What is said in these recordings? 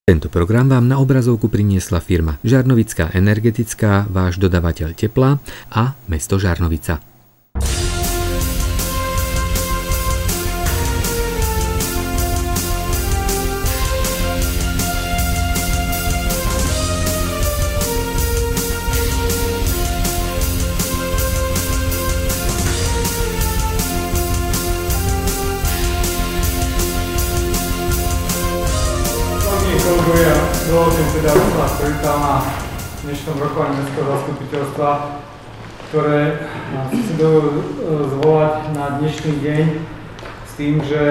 Tento program vám na obrazovku priniesla firma Žarnovická energetická, váš dodavateľ tepla a mesto Žarnovica. Dovolte mi teda, aby som vás privítal na dnešnom rokovaní mestského zastupiteľstva, ktoré si dovolil zvolať na dnešný deň s tým, že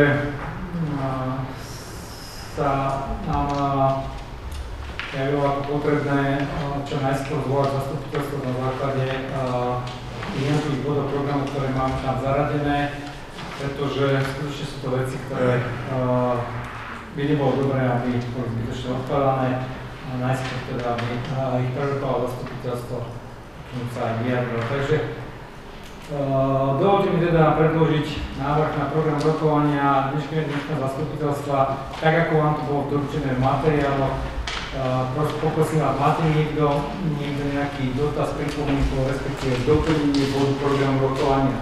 sa nám javilo ako potrebné čo najskôr zvolať zastupiteľstvo na základe jednotlivých bodov programu, ktoré máme tam zaradené, pretože skutočne sú to veci, ktoré by nebolo dobré, aby boli zbytočne odkladané a najskôr teda, aby ich prerokovalo zastupiteľstvo, kým sa aj vyjadrilo. Takže dovolte mi teda predložiť návrh na program rokovania dnešného zastupiteľstva, tak ako vám to bolo doručené v materiáloch. Poprosím vás, máte niekto nejaký dotaz, pripomienku, respektíve doplnenie bodu programu rokovania?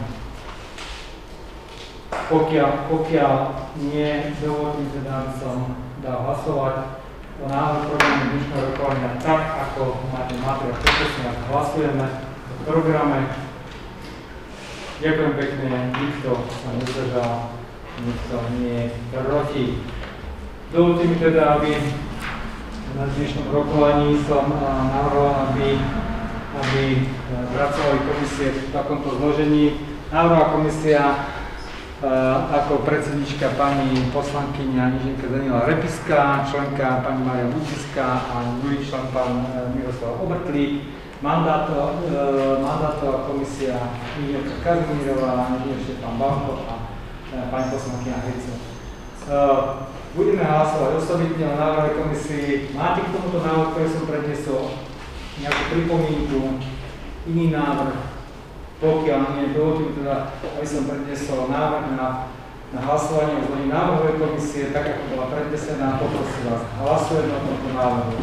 Pokiaľ nie, dovolte mi teda, aby som dal hlasovať o návrhu programu dnešného rokovania tak, ako máte materiál. Poprosím vás, hlasujeme o programe. Ďakujem pekne, nikto sa nezdržal, nikto nie je proti. Dovolte mi teda, aby na dnešnom rokovaní som navrhoval, aby pracovali komisie v takomto zložení. Návrhová komisia ako predsednička pani poslankyňa inžinierka Daniela Repiská, členka pani Mária Bučiská a druhý člen pán Miroslav Obrtlík, mandátová komisia inžinierka Kazimírová, inžinier Štefan Balko a pani poslankyňa Hrico. Budeme hlasovať osobitne o návrhovej komisii. Máte k tomuto návrhu, ktorý som prednesol, nejakú pripomienku, iný návrh? Pokiaľ nie, dovolte mi teda, aby som prednesol návrh na hlasovanie o zvolení návrhovej komisie, tak ako bola prednesená. Poprosím vás, hlasujeme o tomto návrhu.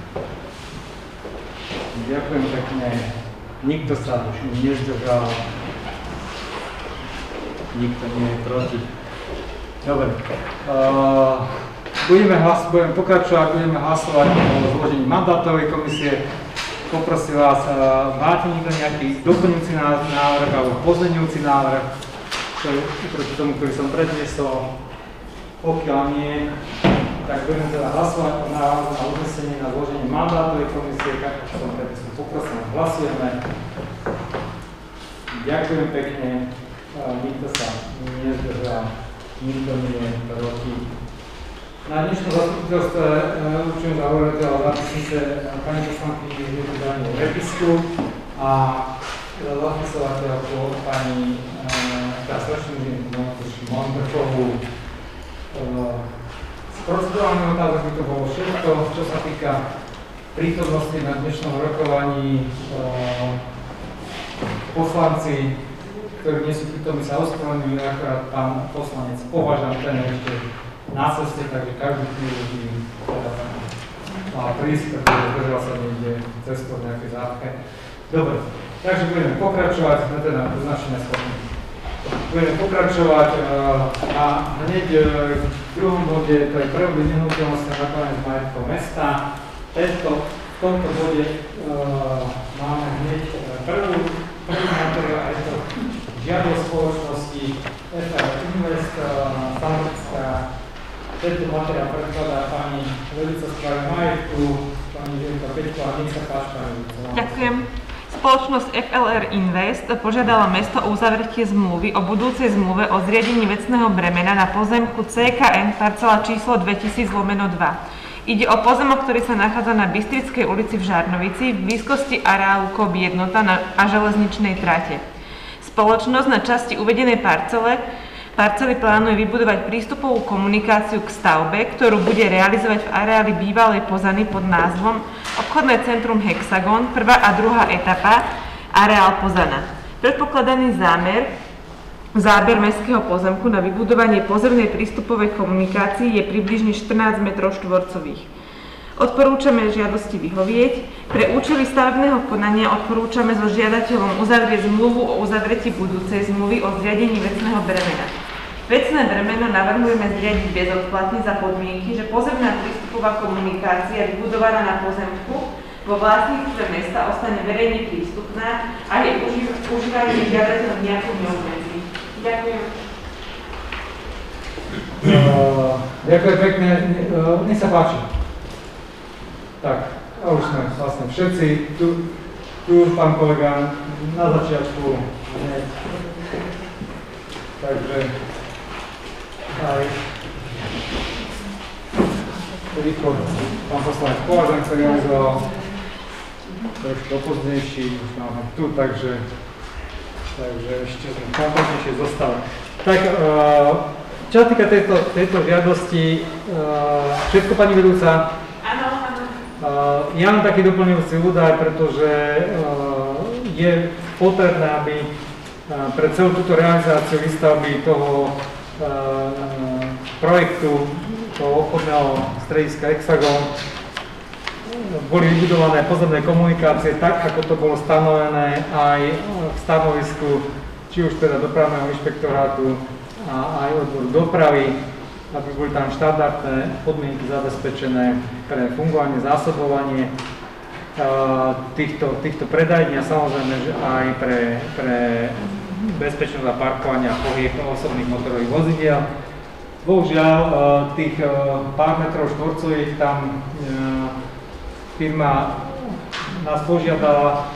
Ďakujem pekne. Nikto sa už nezdržal. Nikto nie je proti. Dobre. Budeme pokračovať, budeme hlasovať o zložení mandátovej komisie. Poprosím vás, máte niekto nejaký doplňujúci návrh alebo pozmeňujúci návrh proti tomu, ktorý som predniesol? Pokiaľ nie, tak budeme teda hlasovať o návrhu na uznesenie na zloženie mandátovej komisie, tak ako som predniesol. Poprosím, hlasujeme. Ďakujem pekne, nikto sa nezdržal, nikto nie je proti. Na dnešnom zastupiteľstve určujem zahovoriteľa zápisnice pani poslankyni Danielu Repisku a zapisovateľku pani strašnú Montrchovú. Z procedurálneho otázok by to bolo všetko, čo sa týka prítomnosti na dnešnom rokovaní. Poslanci, ktorí nie sú prítomní, sa ospravedlňujú, akorát pán poslanec Považan, ten je ešte na ceste, takže každú chvíľu teda mal prísť, pretože zdržal sa niekde cestou v nejakej zápche. Dobre, takže budeme pokračovať, sme teda označené schopné. Budeme pokračovať a hneď v druhom bode, to je prehľad nehnuteľnosti a nakladanie s majetkom mesta. V tomto bode máme hneď prvý materiál, a je to žiadosť spoločnosti FLR Invest, Stanoviska. Tento materiál predkladá pani velica správy majetku, pani Žilka Peťko, a nech sa páči, pani velica. Ďakujem. Spoločnosť FLR Invest požiadala mesto o uzavretie zmluvy o budúcej zmluve o zriadení vecného bremena na pozemku CKN parcela číslo 2000/2. Ide o pozemok, ktorý sa nachádza na Bystrickej ulici v Žarnovici v blízkosti areálu KOB Jednota a železničnej trate. Spoločnosť na časti uvedenej parcely plánuje vybudovať prístupovú komunikáciu k stavbe, ktorú bude realizovať v areáli bývalej Pozany pod názvom Obchodné centrum Hexagon, prvá a druhá etapa, areál Pozana. Predpokladaný záber mestského pozemku na vybudovanie pozemnej prístupovej komunikácii je približne 14 m². Odporúčame žiadosti vyhovieť. Pre účely stavebného konania odporúčame so žiadateľom uzavrieť zmluvu o uzavretí budúcej zmluvy o zriadení vecného bremena. Vecné bremeno navrhujeme zriadiť bezodplatne za podmienky, že pozemná prístupová komunikácia vybudovaná na pozemku vo vlastníctve mesta ostane verejne prístupná a jej užívanie žiadateľom nejako neobmedzí. Ďakujem. Ďakujem pekne. Nech sa páči. Tak, a už sme vlastne všetci. Tu pán kolega na začiatku. Takže aj rýchlo pán poslanec Považan sa realizoval. Trošku opozdnejší, už máme tu, takže ešte sme kompletnejšie zostali. Tak, čo sa týka tejto žiadosti, všetko pani vedúca? Áno. Ja mám taký doplňujúci údaj, pretože je potrebné, aby pre celú túto realizáciu výstavby toho projektu toho obchodného strediska Hexagon boli vybudované pozemné komunikácie tak, ako to bolo stanovené aj v stanovisku, či už teda dopravného inšpektorátu a aj odboru dopravy, aby boli tam štandardné podmienky zabezpečené pre fungovanie, zásobovanie týchto predajní a samozrejme že aj pre bezpečnosť a parkovanie a pohyb osobných motorových vozidiel. Bohužiaľ, tých pár metrov štvorcových tam firma nás požiadala,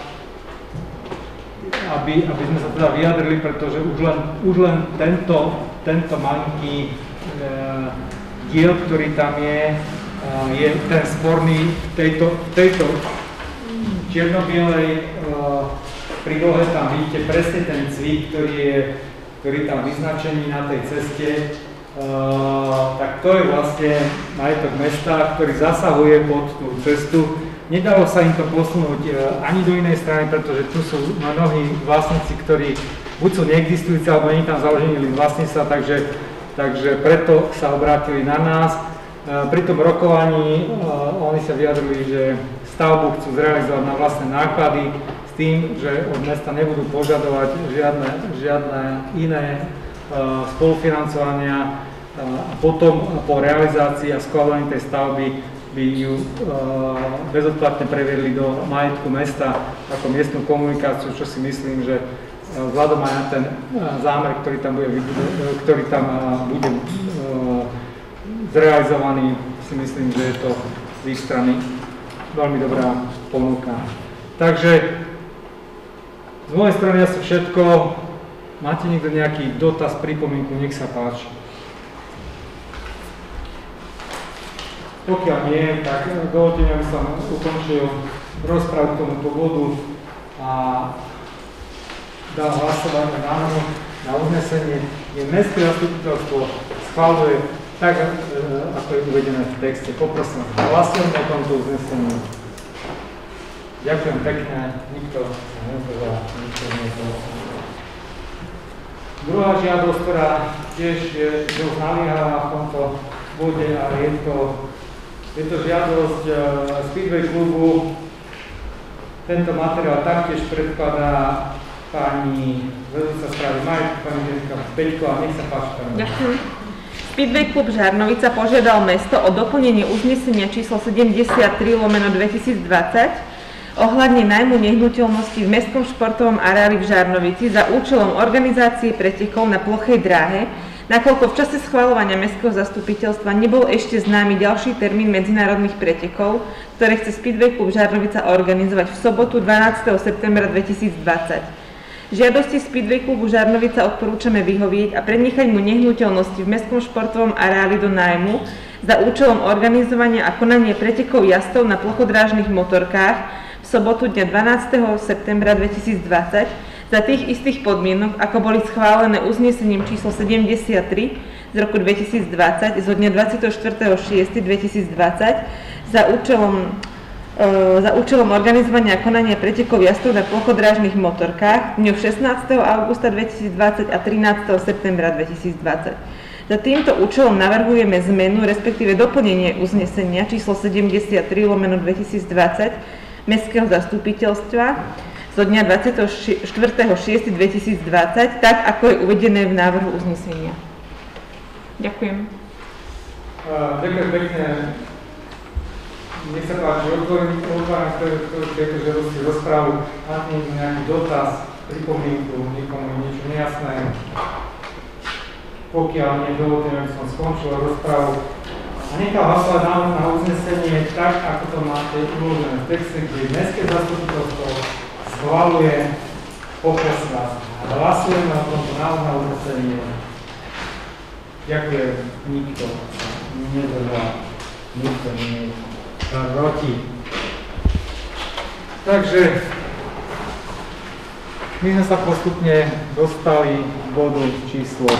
aby sme sa teda vyjadrili, pretože už len tento malinký diel, ktorý tam je ten sporný v tejto čierno-bielej prílohe. Tam vidíte presne ten cvik, ktorý tam vyznačený na tej ceste. Tak to je vlastne majetok mesta, ktorý zasahuje pod tú cestu. Nedalo sa im to posunúť ani do inej strany, pretože tu sú mnohí vlastníci, ktorí buď sú neexistujúci, alebo nie tam založený list vlastníctva, takže preto sa obrátili na nás. Pri tom rokovaní oni sa vyjadrili, že stavbu chcú zrealizovať na vlastné náklady s tým, že od mesta nebudú požadovať žiadne iné spolufinancovania a potom po realizácii a schváľovaní tej stavby by ju bezodplatne previedli do majetku mesta ako miestnu komunikáciu, čo si myslím, že vzhľadom aj na ten zámer, ktorý tam bude zrealizovaný, si myslím, že je to z ich strany veľmi dobrá ponuka. Takže z mojej strany asi všetko. Máte niekto nejaký dotaz, pripomienku, nech sa páči. Pokiaľ nie, tak dovolte mi, aby som ukončil rozprávu k tomuto bodu a dal hlasovanie na uznesenie, kde mestské zastupiteľstvo schvaľuje tak, ako je uvedené v texte. Poprosím, hlasujeme o tomto uznesení. Ďakujem pekne, nikto sa nezdržal, nikto nezdržal. Druhá žiadosť, ktorá tiež je dosť naliehavá v tomto bode, ale je to žiadosť Speedway klubu. Tento materiál taktiež predkladá pani vedúca správy majetku, pani Jessica Peťková. Nech sa páči, pani. Ďakujem. Speedway klub Žarnovica požiadal mesto o doplnenie uznesenia číslo 73/2020 ohľadne nájmu nehnuteľnosti v mestskom športovom areáli v Žarnovici za účelom organizácie pretekov na plochej dráhe, nakoľko v čase schvaľovania mestského zastupiteľstva nebol ešte známy ďalší termín medzinárodných pretekov, ktoré chce Speedway klub Žarnovica organizovať v sobotu 12. septembra 2020. Žiadosti Speedway klubu Žarnovica odporúčame vyhovieť a prenechať mu nehnuteľnosti v mestskom športovom areáli do nájmu za účelom organizovania a konania pretekov jazdcov na plochodrážnych motorkách v sobotu dňa 12. septembra 2020 za tých istých podmienok, ako boli schválené uznesením číslo 73 z roku 2020 zo dňa 24.6.2020 za účelom organizovania a konania pretekov jazdcov na plochodrážnych motorkách dňov 16. augusta 2020 a 13. septembra 2020. Za týmto účelom navrhujeme zmenu, respektíve doplnenie uznesenia číslo 73/2020 Mestského zastupiteľstva zo dňa 24.6.2020, tak ako je uvedené v návrhu uznesenia. Ďakujem. Ďakujem pekne. Nech sa páči, otváram tieto žiadosti rozprávu. Máte nejaký dotaz, pripomienku, niekomu niečo nejasné? Pokiaľ nie, dovolte, aby som skončil rozprávu a nechal hlasovať návrh na uznesenie tak, ako to máte uložené v texte, kde Mestské zastupiteľstvo schvaľuje poposlas. Hlasujeme o tomto návrhu na uznesenie. Ďakujem. Nikto sa nedržal. Nikto nie je proti. Takže my sme sa postupne dostali k bodu číslo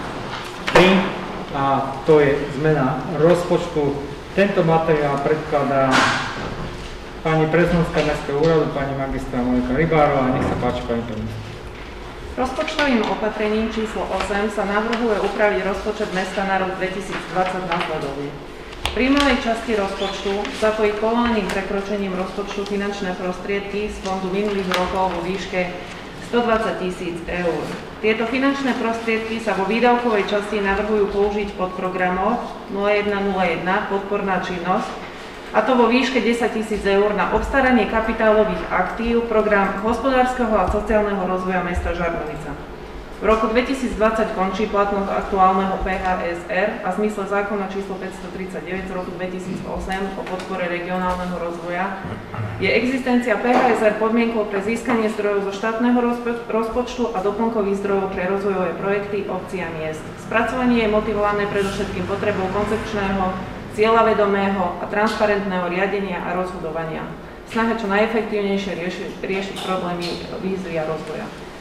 3 a to je zmena rozpočtu. Tento materiál predkladá pani prezidentka Mestského úradu, pani magistra Monika Rybárová. Nech sa páči, pani prezidentka. Rozpočtovým opatrením číslo 8 sa navrhuje upraviť rozpočet mesta na rok 2020 nasledovne. V príjmovej časti rozpočtu zapojiť povoleným prekročením rozpočtu finančné prostriedky z fondu minulých rokov vo výške 120 000 eur. Tieto finančné prostriedky sa vo výdavkovej časti navrhujú použiť pod programom 0101 podporná činnosť, a to vo výške 10 000 eur na obstaranie kapitálových aktív, program hospodárskeho a sociálneho rozvoja mesta Žarnovica. V roku 2020 končí platnosť aktuálneho PHSR a v zmysle zákona číslo 539 z roku 2008 o podpore regionálneho rozvoja je existencia PHSR podmienkou pre získanie zdrojov zo štátneho rozpočtu a doplnkových zdrojov pre rozvojové projekty obcí a miest. Spracovanie je motivované predovšetkým potrebou koncepčného, cieľavedomého a transparentného riadenia a rozhodovania. Snaha čo najefektívnejšie riešiť problémy výzvy a rozvoja.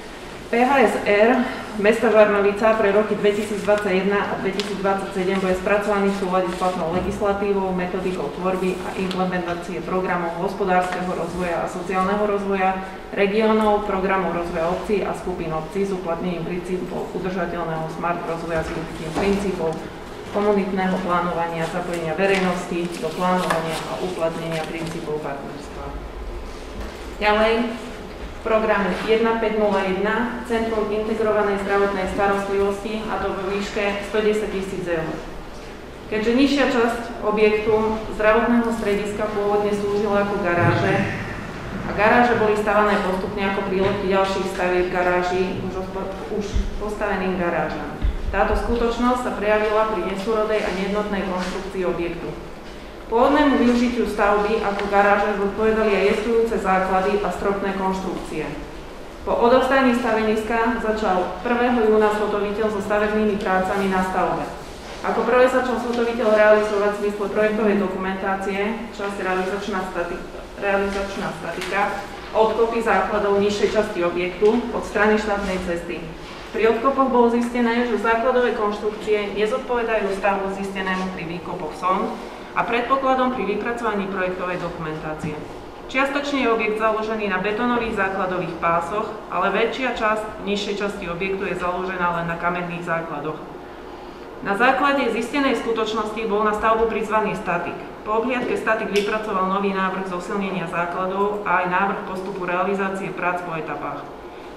PHSR mesta Žarnovica pre roky 2021 a 2027 bude spracovaný v súlade s platnou legislatívou, metodikou tvorby a implementácie programov hospodárskeho rozvoja a sociálneho rozvoja, regiónov, programov rozvoja obcí a skupín obcí s uplatnením princípov udržateľného smart rozvoja s využitím princípov komunitného plánovania, zapojenia verejnosti do plánovania a uplatnenia princípov partnerstva. Ďalej, v programe 1501 Centrum integrovanej zdravotnej starostlivosti, a to vo výške 110 000 eur. Keďže nižšia časť objektu zdravotného strediska pôvodne slúžila ako garáže a garáže boli stavané postupne ako prílepky ďalších stavieb garáží už postaveným garážam. Táto skutočnosť sa prejavila pri nesúrodej a nejednotnej konštrukcii objektu. Pôvodnému využitiu stavby ako garáže zodpovedali aj jestvujúce základy a stropné konštrukcie. Po odovzdaní staveniska začal 1. júna zhotoviteľ so stavebnými prácami na stavbe. Ako prvé začal zhotoviteľ realizovať v zmysle projektovej dokumentácie časť realizačná statika, odkopy základov nižšej časti objektu od strany štátnej cesty. Pri odkopoch bolo zistené, že základové konštrukcie nezodpovedajú stavu zistenému pri výkopoch sond a predpokladom pri vypracovaní projektovej dokumentácie. Čiastočne je objekt založený na betónových základových pásoch, ale väčšia časť nižšej časti objektu je založená len na kamenných základoch. Na základe zistenej skutočnosti bol na stavbu prizvaný statik. Po obhliadke statik vypracoval nový návrh zosilnenia základov a aj návrh postupu realizácie prác po etapách.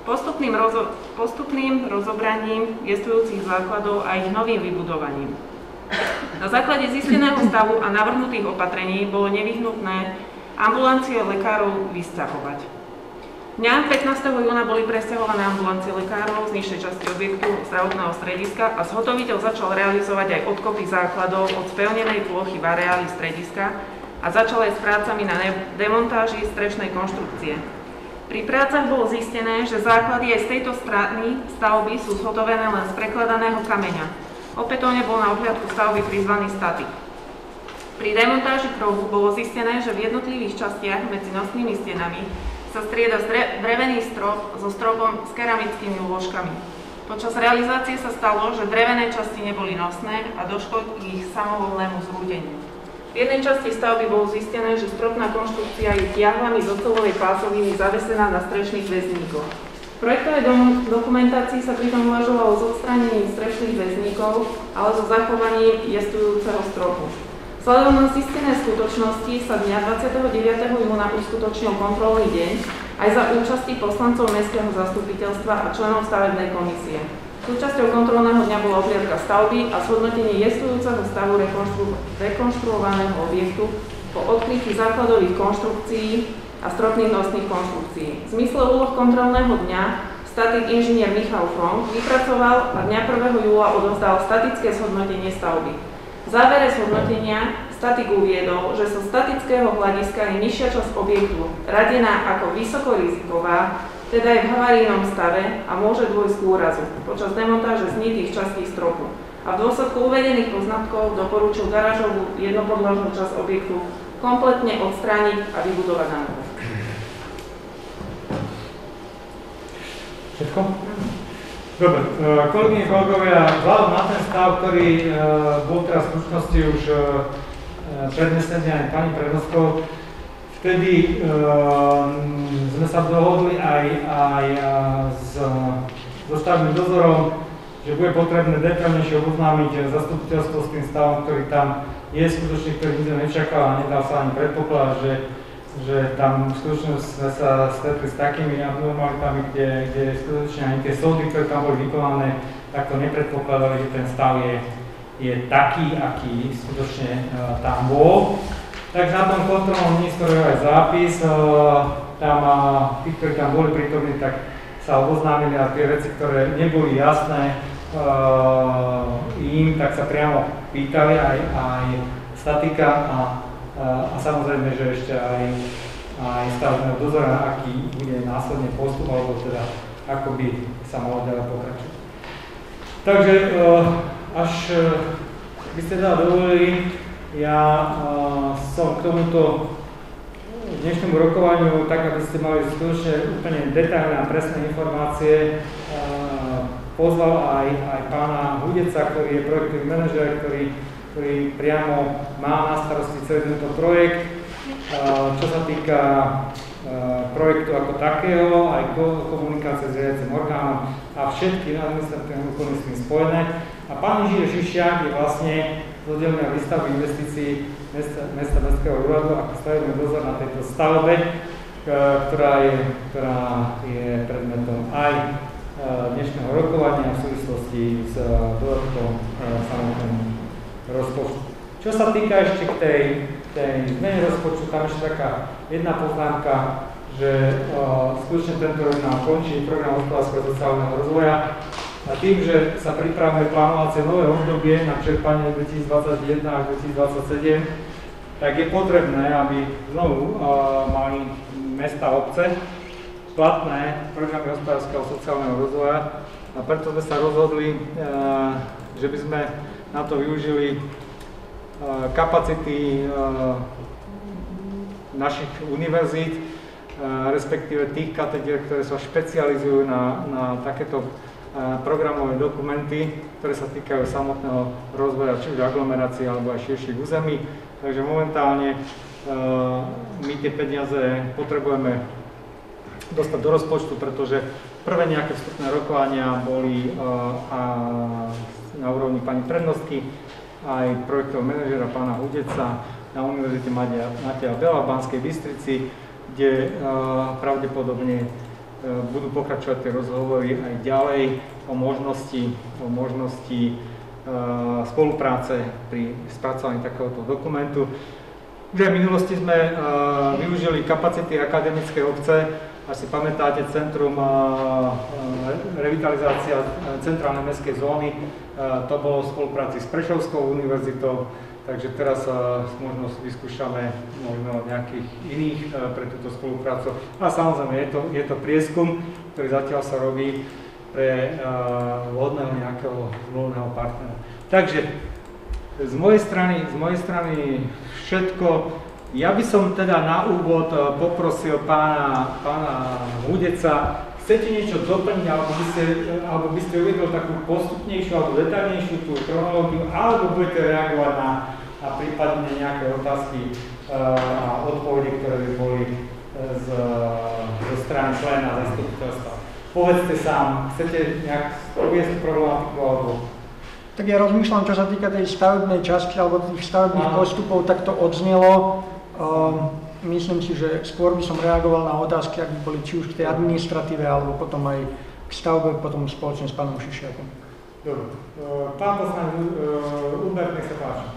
Postupným rozobraním jestvujúcich základov a ich novým vybudovaním. Na základe zisteného stavu a navrhnutých opatrení bolo nevyhnutné ambulancie lekárov vysťahovať. Dňa 15. júna boli presťahované ambulancie lekárov z nižšej časti objektu zdravotného strediska a zhotoviteľ začal realizovať aj odkopy základov od spevnenej plochy v areáli strediska a začal aj s prácami na demontáži strešnej konštrukcie. Pri prácach bolo zistené, že základy aj z tejto strany stavby sú zhotovené len z prekladaného kameňa. Opätovne bol na obhliadku stavby prizvaný statik. Pri demontáži krovu bolo zistené, že v jednotlivých častiach medzi nosnými stenami sa strieda drevený strop so stropom s keramickými úložkami. Počas realizácie sa stalo, že drevené časti neboli nosné a došlo k ich samovolnému zrúdeniu. V jednej časti stavby bolo zistené, že stropná konštrukcia je tiahlami z oceľovej pásoviny zavesená na strešných väzníkoch. V projektovej dokumentácii sa pritom uvažovalo s odstránením strešných väzníkov, ale so zachovaním jestvujúceho stropu. Vzhľadom na zistené skutočnosti sa dňa 29. júna uskutočnil kontrolný deň aj za účasti poslancov Mestského zastupiteľstva a členov stavebnej komisie. Súčasťou kontrolného dňa bola obhliadka stavby a zhodnotenie jestvujúceho stavu rekonštruovaného objektu po odkrytí základových konštrukcií a stropných nosných konštrukcií. V zmysle úloh kontrolného dňa statik inžinier Michal Fronk vypracoval a dňa 1. júla odovzdal statické zhodnotenie stavby. V závere zhodnotenia statik uviedol, že zo statického hľadiska je nižšia časť objektu radená ako vysokoriziková, teda je v havarijnom stave a môže dôjsť k úrazu počas demontáže znitých častí stropu. A v dôsledku uvedených poznatkov doporučil garážovú jednopodlažnú časť objektu kompletne odstrániť a vybudovať na novo. Všetko? Dobre, kolegyne, kolegovia, vzhľadom na ten stav, ktorý bol teraz v skutočnosti už prednesený aj pani prednostkou, vtedy sme sa dohodli aj so stavebným dozorom, že bude potrebné detailnejšie oboznámiť zastupiteľstvo s tým stavom, ktorý tam je skutočne, ktorý nikto nečakal a nedal sa ani predpokladať, že tam skutočne sme sa stretli s takými abnormalitami, kde skutočne ani tie sondy, ktoré tam boli vykonané, tak to nepredpokladali, že ten stav je taký, aký skutočne tam bol. Takže na tom kontrolnom dni je aj zápis, tam tí, ktorí tam boli prítomní, tak sa oboznámili a tie veci, ktoré neboli jasné im, tak sa priamo pýtali aj statika a samozrejme, že ešte aj stavebného dozora, aký bude následne postup, alebo teda ako by sa malo ďalej pokračovať. Takže až by ste teda dovolili, ja som k tomuto dnešnému rokovaniu, tak aby ste mali skutočne úplne detailné a presné informácie, pozval aj pána Hudeca, ktorý je projektový manažer, ktorý priamo má na starosti celý tento projekt. Čo sa týka projektu ako takého, aj komunikácie s riadiacim orgánom a všetky administratívne úkony s tým spojené. A pán inžinier Šišiak je vlastne z oddelenia výstavby investícií mesta Mestského úradu ako stavebný dozor na tejto stavbe, ktorá je predmetom aj dnešného rokovania v súvislosti s dodatkom samotného rozpočtu. Čo sa týka ešte k tej zmene rozpočtu, tam ešte taká jedna poznámka, že skutočne tento rok nám končí program hospodárskeho sociálneho rozvoja a tým, že sa pripravuje plánovacie nové obdobie na čerpanie 2021 až 2027, tak je potrebné, aby znovu mali mesta a obce platné programy hospodárskeho sociálneho rozvoja a preto sme sa rozhodli, že by sme na to využili kapacity našich univerzít, respektíve tých katedier, ktoré sa špecializujú na takéto programové dokumenty, ktoré sa týkajú samotného rozvoja či už aglomerácií alebo aj širších území. Takže momentálne my tie peniaze potrebujeme dostať do rozpočtu, pretože prvé nejaké vstupné rokovania boli na úrovni pani prednostky, aj projektového manažera pána Hudeca na Univerzite Mateja Bela v Banskej Bystrici, kde pravdepodobne budú pokračovať tie rozhovory aj ďalej o možnosti spolupráce pri spracovaní takéhoto dokumentu. Už aj v minulosti sme využili kapacity akademickej obce. Ak si pamätáte, Centrum revitalizácia centrálnej mestskej zóny, to bolo v spolupráci s Prešovskou univerzitou, takže teraz možno vyskúšame možno nejakých iných pre túto spoluprácu. A samozrejme je to prieskum, ktorý zatiaľ sa robí pre vhodného nejakého zmluvného partnera. Takže z mojej strany všetko. Ja by som teda na úvod poprosil pána Hudeca, chcete niečo doplniť, alebo by ste uvedol takú postupnejšiu alebo detaľnejšiu tú chronológiu, alebo budete reagovať na prípadne nejaké otázky a odpovede, ktoré by boli zo strany pléna zastupiteľstva. povedzte sám, chcete nejak uviesť problematiku alebo... Tak ja rozmýšľam, čo sa týka tej stavebnej časti alebo tých stavebných postupov, tak to odznelo. Myslím si, že skôr by som reagoval na otázky, ak by boli či už k tej administratíve, alebo potom aj k stavbe, potom spoločne s pánom Šišiakom. Dobre. Pán poslanec Ulbert, nech sa páči.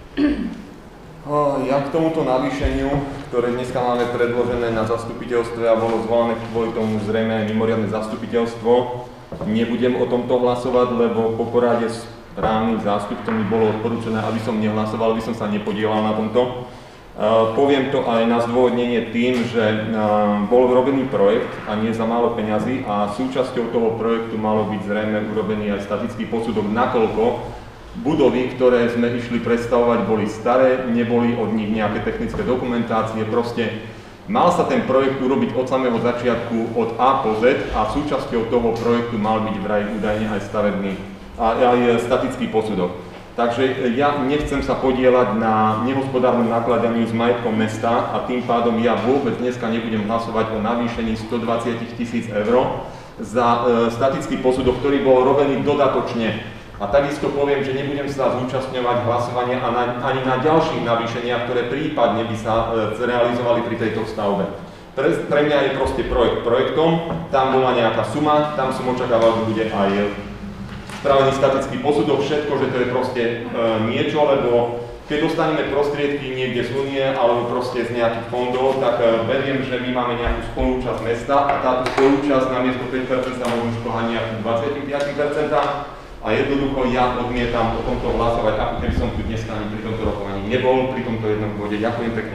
Ja k tomuto navýšeniu, ktoré dneska máme predložené na zastupiteľstve a bolo zvolené kvôli tomu zrejme mimoriadne zastupiteľstvo, nebudem o tomto hlasovať, lebo po porade s právnym zástupcom mi bolo odporúčené, aby som nehlasoval, aby som sa nepodielal na tomto. Poviem to aj na zdôvodnenie tým, že bol robený projekt a nie za málo peňazí a súčasťou toho projektu malo byť zrejme urobený aj statický posudok, nakoľko budovy, ktoré sme išli predstavovať, boli staré, neboli od nich nejaké technické dokumentácie, proste mal sa ten projekt urobiť od samého začiatku od A po Z a súčasťou toho projektu mal byť vraj údajne aj stavebný a aj statický posudok. Takže ja nechcem sa podieľať na nehospodárnom nakladaniu s majetkom mesta a tým pádom ja vôbec dneska nebudem hlasovať o navýšení 120 000 eur za statický posudok, ktorý bol robený dodatočne. A takisto poviem, že nebudem sa zúčastňovať hlasovania ani na ďalších navýšeniach, ktoré prípadne by sa realizovali pri tejto stavbe. Pre mňa je proste projekt projektom, tam bola nejaká suma, tam som očakával, že bude aj spravený statický posudok, všetko, že to je proste niečo, lebo keď dostaneme prostriedky niekde z únie alebo proste z nejakých fondov, tak verím, že my máme nejakú spolúčasť mesta a táto spolúčasť namiesto 5% sa môžu šplhať nejakých 25% a jednoducho ja odmietam o tomto hlasovať, ako keby som tu dneska ani pri tomto rokovaní nebol, pri tomto jednom bode. Ďakujem pekne.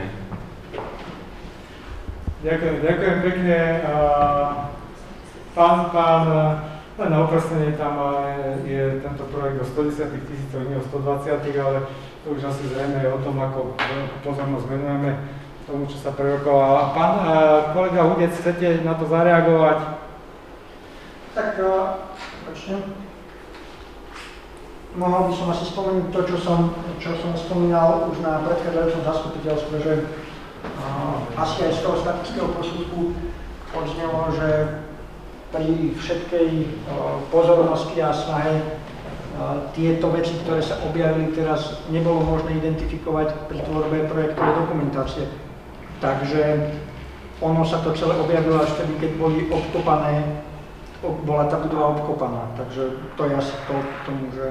Ďakujem pekne. Len na upresnenie, tam je tento projekt o 110 000, nie o 120, ale to už asi zrejme je o tom, ako pozornosť venujeme tomu, čo sa prerokovalo. Pán kolega Hudec, chcete na to zareagovať? Tak, počne. Mohol by som asi spomenúť to, čo som spomínal už na predchádzajúcom zastupiteľstve, že asi aj z toho statického posudku odznelo, že pri všetkej pozornosti a snahe tieto veci, ktoré sa objavili teraz, nebolo možné identifikovať pri tvorbe projektovej dokumentácie. Takže ono sa to celé objavilo až vtedy, keď boli obkopané, bola tá budova obkopaná. Takže to je asi to k tomu, že...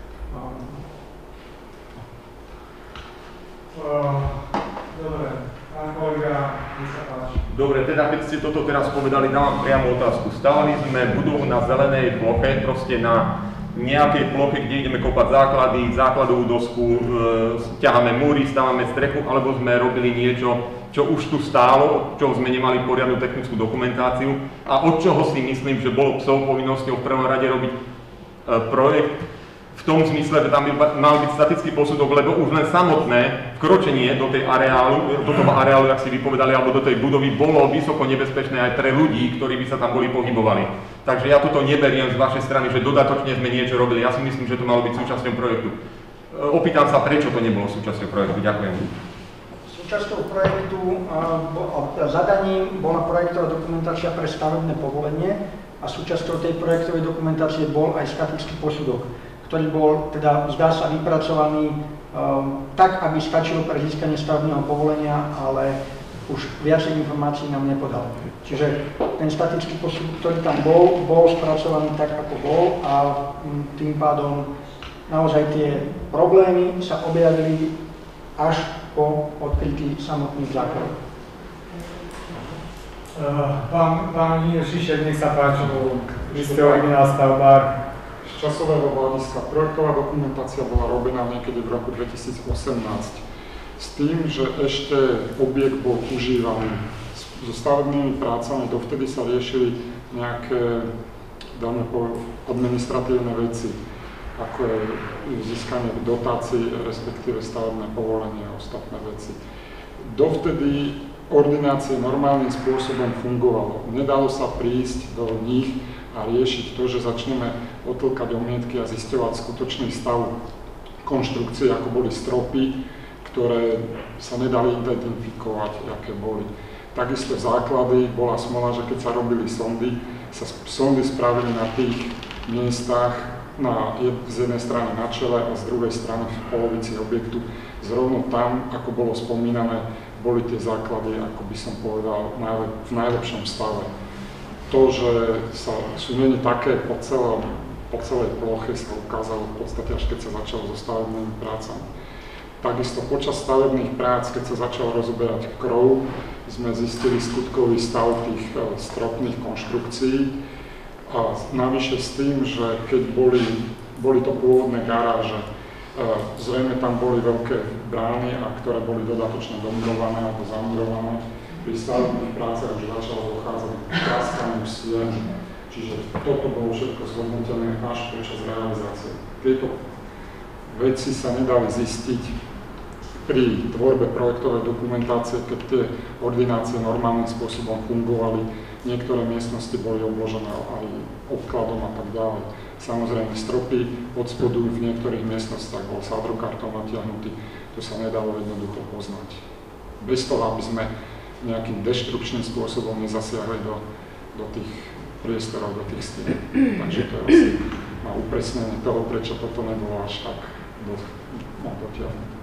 Dobre. Pán kolega, nech sa páči. Dobre, teda keď ste toto teraz povedali, dávam priamu otázku. Stavali sme budovu na zelenej ploche, proste na nejakej ploche, kde ideme kopať základy, základovú dosku, ťaháme múry, stávame strechu, alebo sme robili niečo, čo už tu stálo, čo sme nemali poriadnu technickú dokumentáciu a od čoho si myslím, že bolo psov povinnosťou v prvom rade robiť projekt v tom zmysle, že tam mal byť statický posudok, lebo už len samotné vkročenie do toho areálu, jak si vypovedali, alebo do tej budovy, bolo vysoko nebezpečné aj pre ľudí, ktorí by sa tam boli pohybovali. Takže ja toto neberiem z vašej strany, že dodatočne sme niečo robili. Ja si myslím, že to malo byť súčasťou projektu. Opýtam sa, prečo to nebolo súčasťou projektu. Ďakujem. Súčasťou projektu, zadaním bola projektová dokumentácia pre stavebné povolenie a súčasťou tej projektovej dokumentácie bol aj statický posudok, ktorý bol, teda zdá sa, vypracovaný tak, aby stačilo pre získanie stavebného povolenia, ale už viacej informácií nám nepodal. Čiže ten statický posudok, ktorý tam bol spracovaný tak, ako bol a tým pádom naozaj tie problémy sa objavili až po odkrytí samotných základov. Pán inžinier Šišiak, nech sa páči, vy ste originál stavbár. Z časového hľadiska projektová dokumentácia bola robená niekedy v roku 2018 s tým, že ešte objekt bol užívaný. So stavebnými prácami dovtedy sa riešili nejaké, dáme povedať, administratívne veci, ako je získanie dotácií, respektíve stavebné povolenie a ostatné veci. Dovtedy ordinácie normálnym spôsobom fungovalo. Nedalo sa prísť do nich a riešiť to, že začneme otlkať omietky a zisťovať skutočný stav konštrukcie, ako boli stropy, ktoré sa nedali identifikovať, aké boli. Takisto základy, bola smola, že keď sa robili sondy, sa sondy spravili na tých miestach, z jednej strany na čele a z druhej strany v polovici objektu. Zrovna tam, ako bolo spomínané, boli tie základy, ako by som povedal, v najlepšom stave. To, že sú není také po celej ploche, sa ukázalo v podstate až keď sa začalo so stavebnými prácami. Takisto počas stavebných prác, keď sa začal rozoberať krov, sme zistili skutkový stav tých stropných konštrukcií a navyše s tým, že keď boli to pôvodné garáže, zrejme tam boli veľké brány, ktoré boli dodatočne domurované alebo zamurované. Pri stavebných prácach už začalo dochádzať k praskaniu stien, čiže toto bolo všetko zhodnotené až počas realizácie. Tieto veci sa nedali zistiť pri tvorbe projektovej dokumentácie, keď tie ordinácie normálnym spôsobom fungovali. Niektoré miestnosti boli obložené aj odkladom a tak ďalej. Samozrejme, stropy od spodu v niektorých miestnostiach bol sádrokartón natiahnutý, to sa nedalo jednoducho poznať. Bez toho, aby sme nejakým deštrukčným spôsobom nezasiahli do tých priestorov, do tých stien. Takže to je asi na upresnenie toho, prečo toto nebolo až tak dotiahnuté.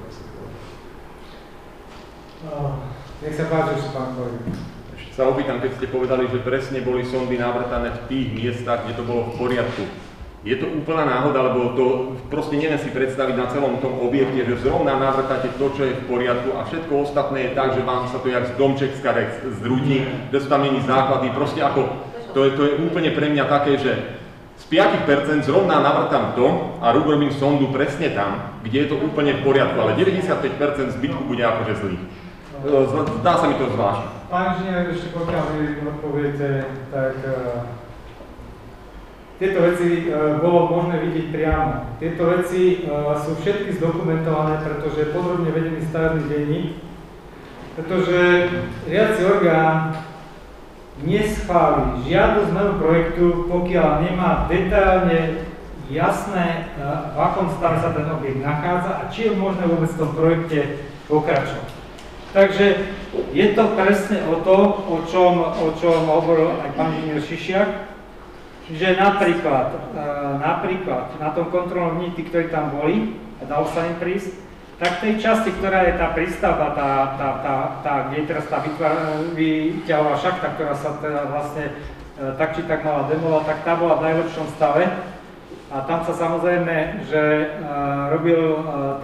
Nech sa páči, pán kolega. Ešte sa opýtam, keď ste povedali, že presne boli sondy navrtané v tých miestach, kde to bolo v poriadku. Je to úplná náhoda, lebo to proste neviem si predstaviť na celom tom objekte, že zrovna navrtáte to, čo je v poriadku a všetko ostatné je tak, že vám sa to jak z domček zrúti, že sú tam není základy, proste ako, to je úplne pre mňa také, že z 5% zrovna navrtám to a robím sondu presne tam, kde je to úplne v poriadku, ale 95% zbytku bude akože zlý. Zdá sa mi to zvláštne. Pán inžinier, ešte pokiaľ vy odpoviete, tak tieto veci bolo možné vidieť priamo. Tieto veci sú všetky zdokumentované, pretože je podrobne vedený stavebný denník, pretože riadiaci orgán neschváli žiadnu zmenu projektu, pokiaľ nemá detailne jasné, v akom stave sa ten objekt nachádza a či je možné vôbec v tom projekte pokračovať. Takže je to presne o to, o čom hovoril aj pán inžinier Šišiak, že napríklad na tom kontrolnom dni, tí, ktorí tam boli, a dalo sa im prísť, tak tej časti, ktorá je tá prístavba, kde je teraz tá vyťahová šachta, ktorá sa teda vlastne tak či tak mala demolovať, tak tá bola v najlepšom stave. A tam sa samozrejme, že robil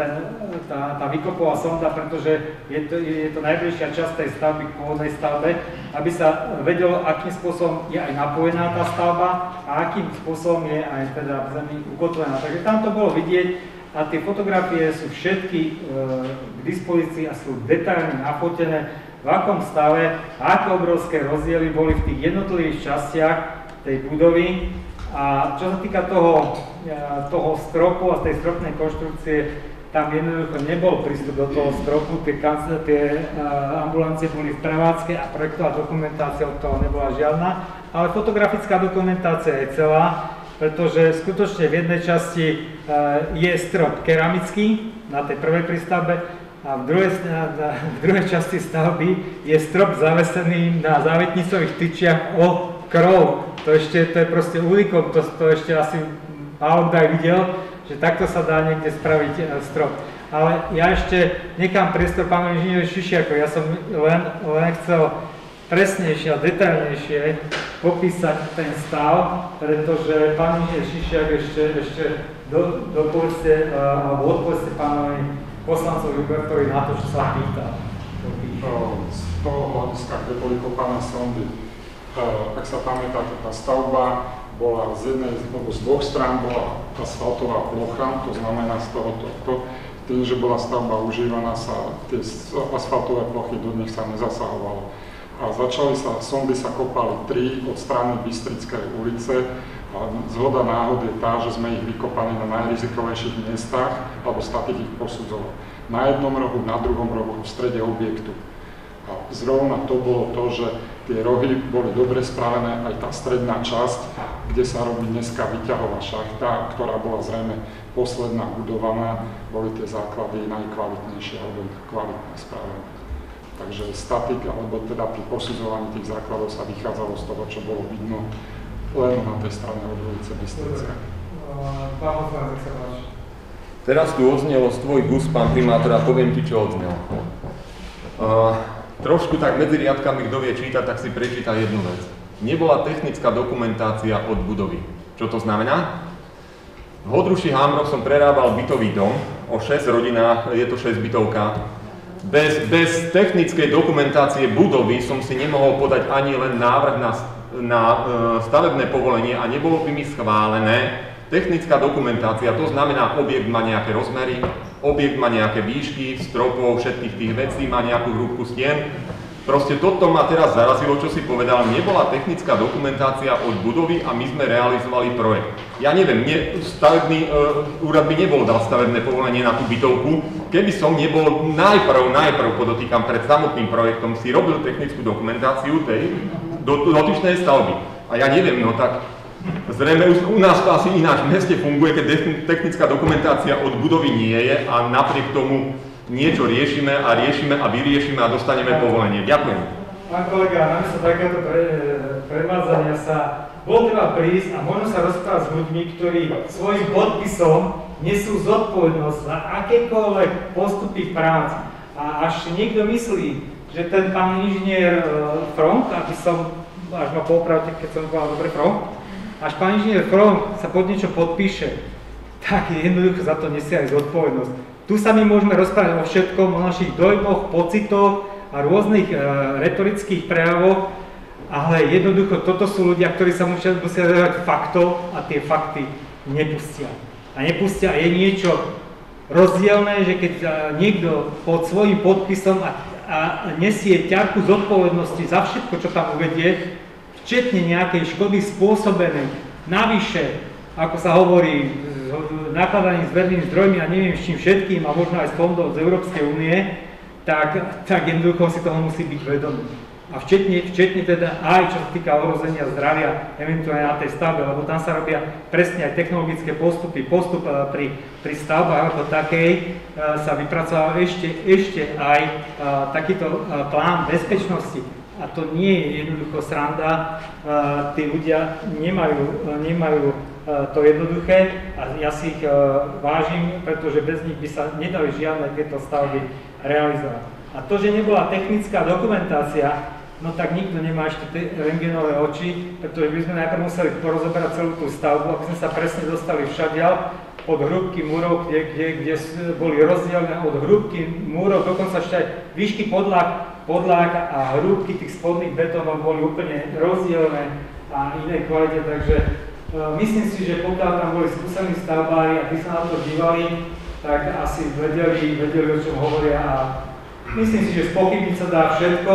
tá výkopová sonda, pretože je to najbližšia časť tej stavby k pôvodnej stavbe, aby sa vedelo, akým spôsobom je aj napojená tá stavba a akým spôsobom je aj teda v zemi ukotvená. Takže tam to bolo vidieť a tie fotografie sú všetky k dispozícii a sú detailne nafotené, v akom stave a aké obrovské rozdiely boli v tých jednotlivých častiach tej budovy. A čo sa týka toho stropu a tej stropnej konštrukcie, tam jednoducho nebol prístup do toho stropu, tie ambulancie boli v prevádzke a projektová dokumentácia od toho nebola žiadna, ale fotografická dokumentácia je celá, pretože skutočne v jednej časti je strop keramický na tej prvej prístavbe a v druhej časti stavby je strop zavesený na závetnicových tyčiach o krov. To je proste únikom, to ešte asi málo kto aj videl, že takto sa dá niekde spraviť strop. Ale ja ešte nechám priestor pánu inžinierovi Šišiakovi, ja som len chcel presnejšie a detailnejšie popísať ten stav, pretože pán inžinier Šišiak ešte dopovedzte alebo odpovedzte pánovi poslancovi Hubertovi na to, čo sa pýta. Z toho hľadiska, kde boli kopané sondy, ak sa pamätáte, tá stavba bola z dvoch strán bola asfaltová plocha, to znamená z tohoto, tým, že bola stavba užívaná, sa tie asfaltové plochy do nich sa nezasahovalo. A sondy sa kopali 3 od strany Bystrickej ulice a zhoda náhod je tá, že sme ich vykopali na najrizikovejších miestach alebo statik ich posudzovať. Na jednom rohu, na druhom rohu, v strede objektu. A zrovna to bolo to, že tie rohy boli dobre spravené, aj tá stredná časť, kde sa robí dneska vyťahová šachta, ktorá bola zrejme posledná budovaná, boli tie základy najkvalitnejšie alebo kvalitne spravené. Takže statik, alebo teda pri posudzovaní tých základov sa vychádzalo z toho, čo bolo vidno len na tej strane od ulice Bystrica. Pán poslanec, nech sa páči. Teraz tu odznelo z tvojich úst, pán primátor, a poviem ti, čo odznelo. Trošku tak medzi riadkami, kto vie čítať, tak si prečíta jednu vec. Nebola technická dokumentácia od budovy. Čo to znamená? V Hodruši Hámroch som prerábal bytový dom o 6 rodinách, je to 6 bytovka. Bez technickej dokumentácie budovy som si nemohol podať ani len návrh na stavebné povolenie a nebolo by mi schválené. Technická dokumentácia, to znamená, objekt má nejaké rozmery, objekt má nejaké výšky, stropov, všetkých tých vecí, má nejakú hrúbku stien. Proste toto ma teraz zarazilo, čo si povedal, nebola technická dokumentácia od budovy a my sme realizovali projekt. Ja neviem, stavebný úrad by nebol dal stavebné povolenie na tú bytovku, keby som nebol najprv podotýkam pred samotným projektom, si robil technickú dokumentáciu tej dotyčnej stavby. A ja neviem, no tak zrejme u nás to asi ináč v meste funguje, keď technická dokumentácia od budovy nie je a napriek tomu niečo riešime a vyriešime a dostaneme povolenie. Ďakujem. Pán kolega, namiesto takéhoto predvádzania sa bol treba prísť a možno sa rozprávať s ľuďmi, ktorí svojím podpisom nesú zodpovednosť za akékoľvek postupy prác. A až niekto myslí, že ten pán inžinier Front, až ma popravte, keď som povedal dobre Front, až pán inžinier Front sa pod niečo podpíše, tak jednoducho za to nesie aj zodpovednosť. Tu sa my môžeme rozprávať o všetkom, o našich dojmoch, pocitoch a rôznych retorických prejavoch, ale jednoducho toto sú ľudia, ktorí sa musia dávať faktov a tie fakty nepustia. A nepustia je niečo rozdielne, že keď niekto pod svojím podpisom a nesie ťarku zodpovednosti za všetko, čo tam uvedie, včetne nejakej škody spôsobenej, navyše, ako sa hovorí, nakladaním s vernými zdrojmi a neviem s čím všetkým a možno aj z fondov z Európskej únie, tak jednoducho si toho musí byť vedomý. A včetne teda aj čo sa týka ohrozenia zdravia, eventuálne na tej stavbe, lebo tam sa robia presne aj technologické postupy. Postup pri stavbách ako takej sa vypracoval ešte aj takýto plán bezpečnosti. A to nie je jednoducho sranda, tí ľudia nemajú to jednoduché a ja si ich vážim, pretože bez nich by sa nedali žiadne tieto stavby realizovať. A to, že nebola technická dokumentácia, no tak nikto nemá ešte rentgenové oči, pretože by sme najprv museli porozoberať celú tú stavbu, aby sme sa presne dostali všadiaľ od hrúbky múrov, kde boli rozdielne od hrúbky múrov, dokonca ešte aj výšky podlák a hrúbky tých spodných betónov boli úplne rozdielne a inej kvalite, takže myslím si, že pokiaľ tam boli skúsení stavbári a tí sa na to dívali, tak asi vedeli, o čom hovoria a myslím si, že spochybniť sa dá všetko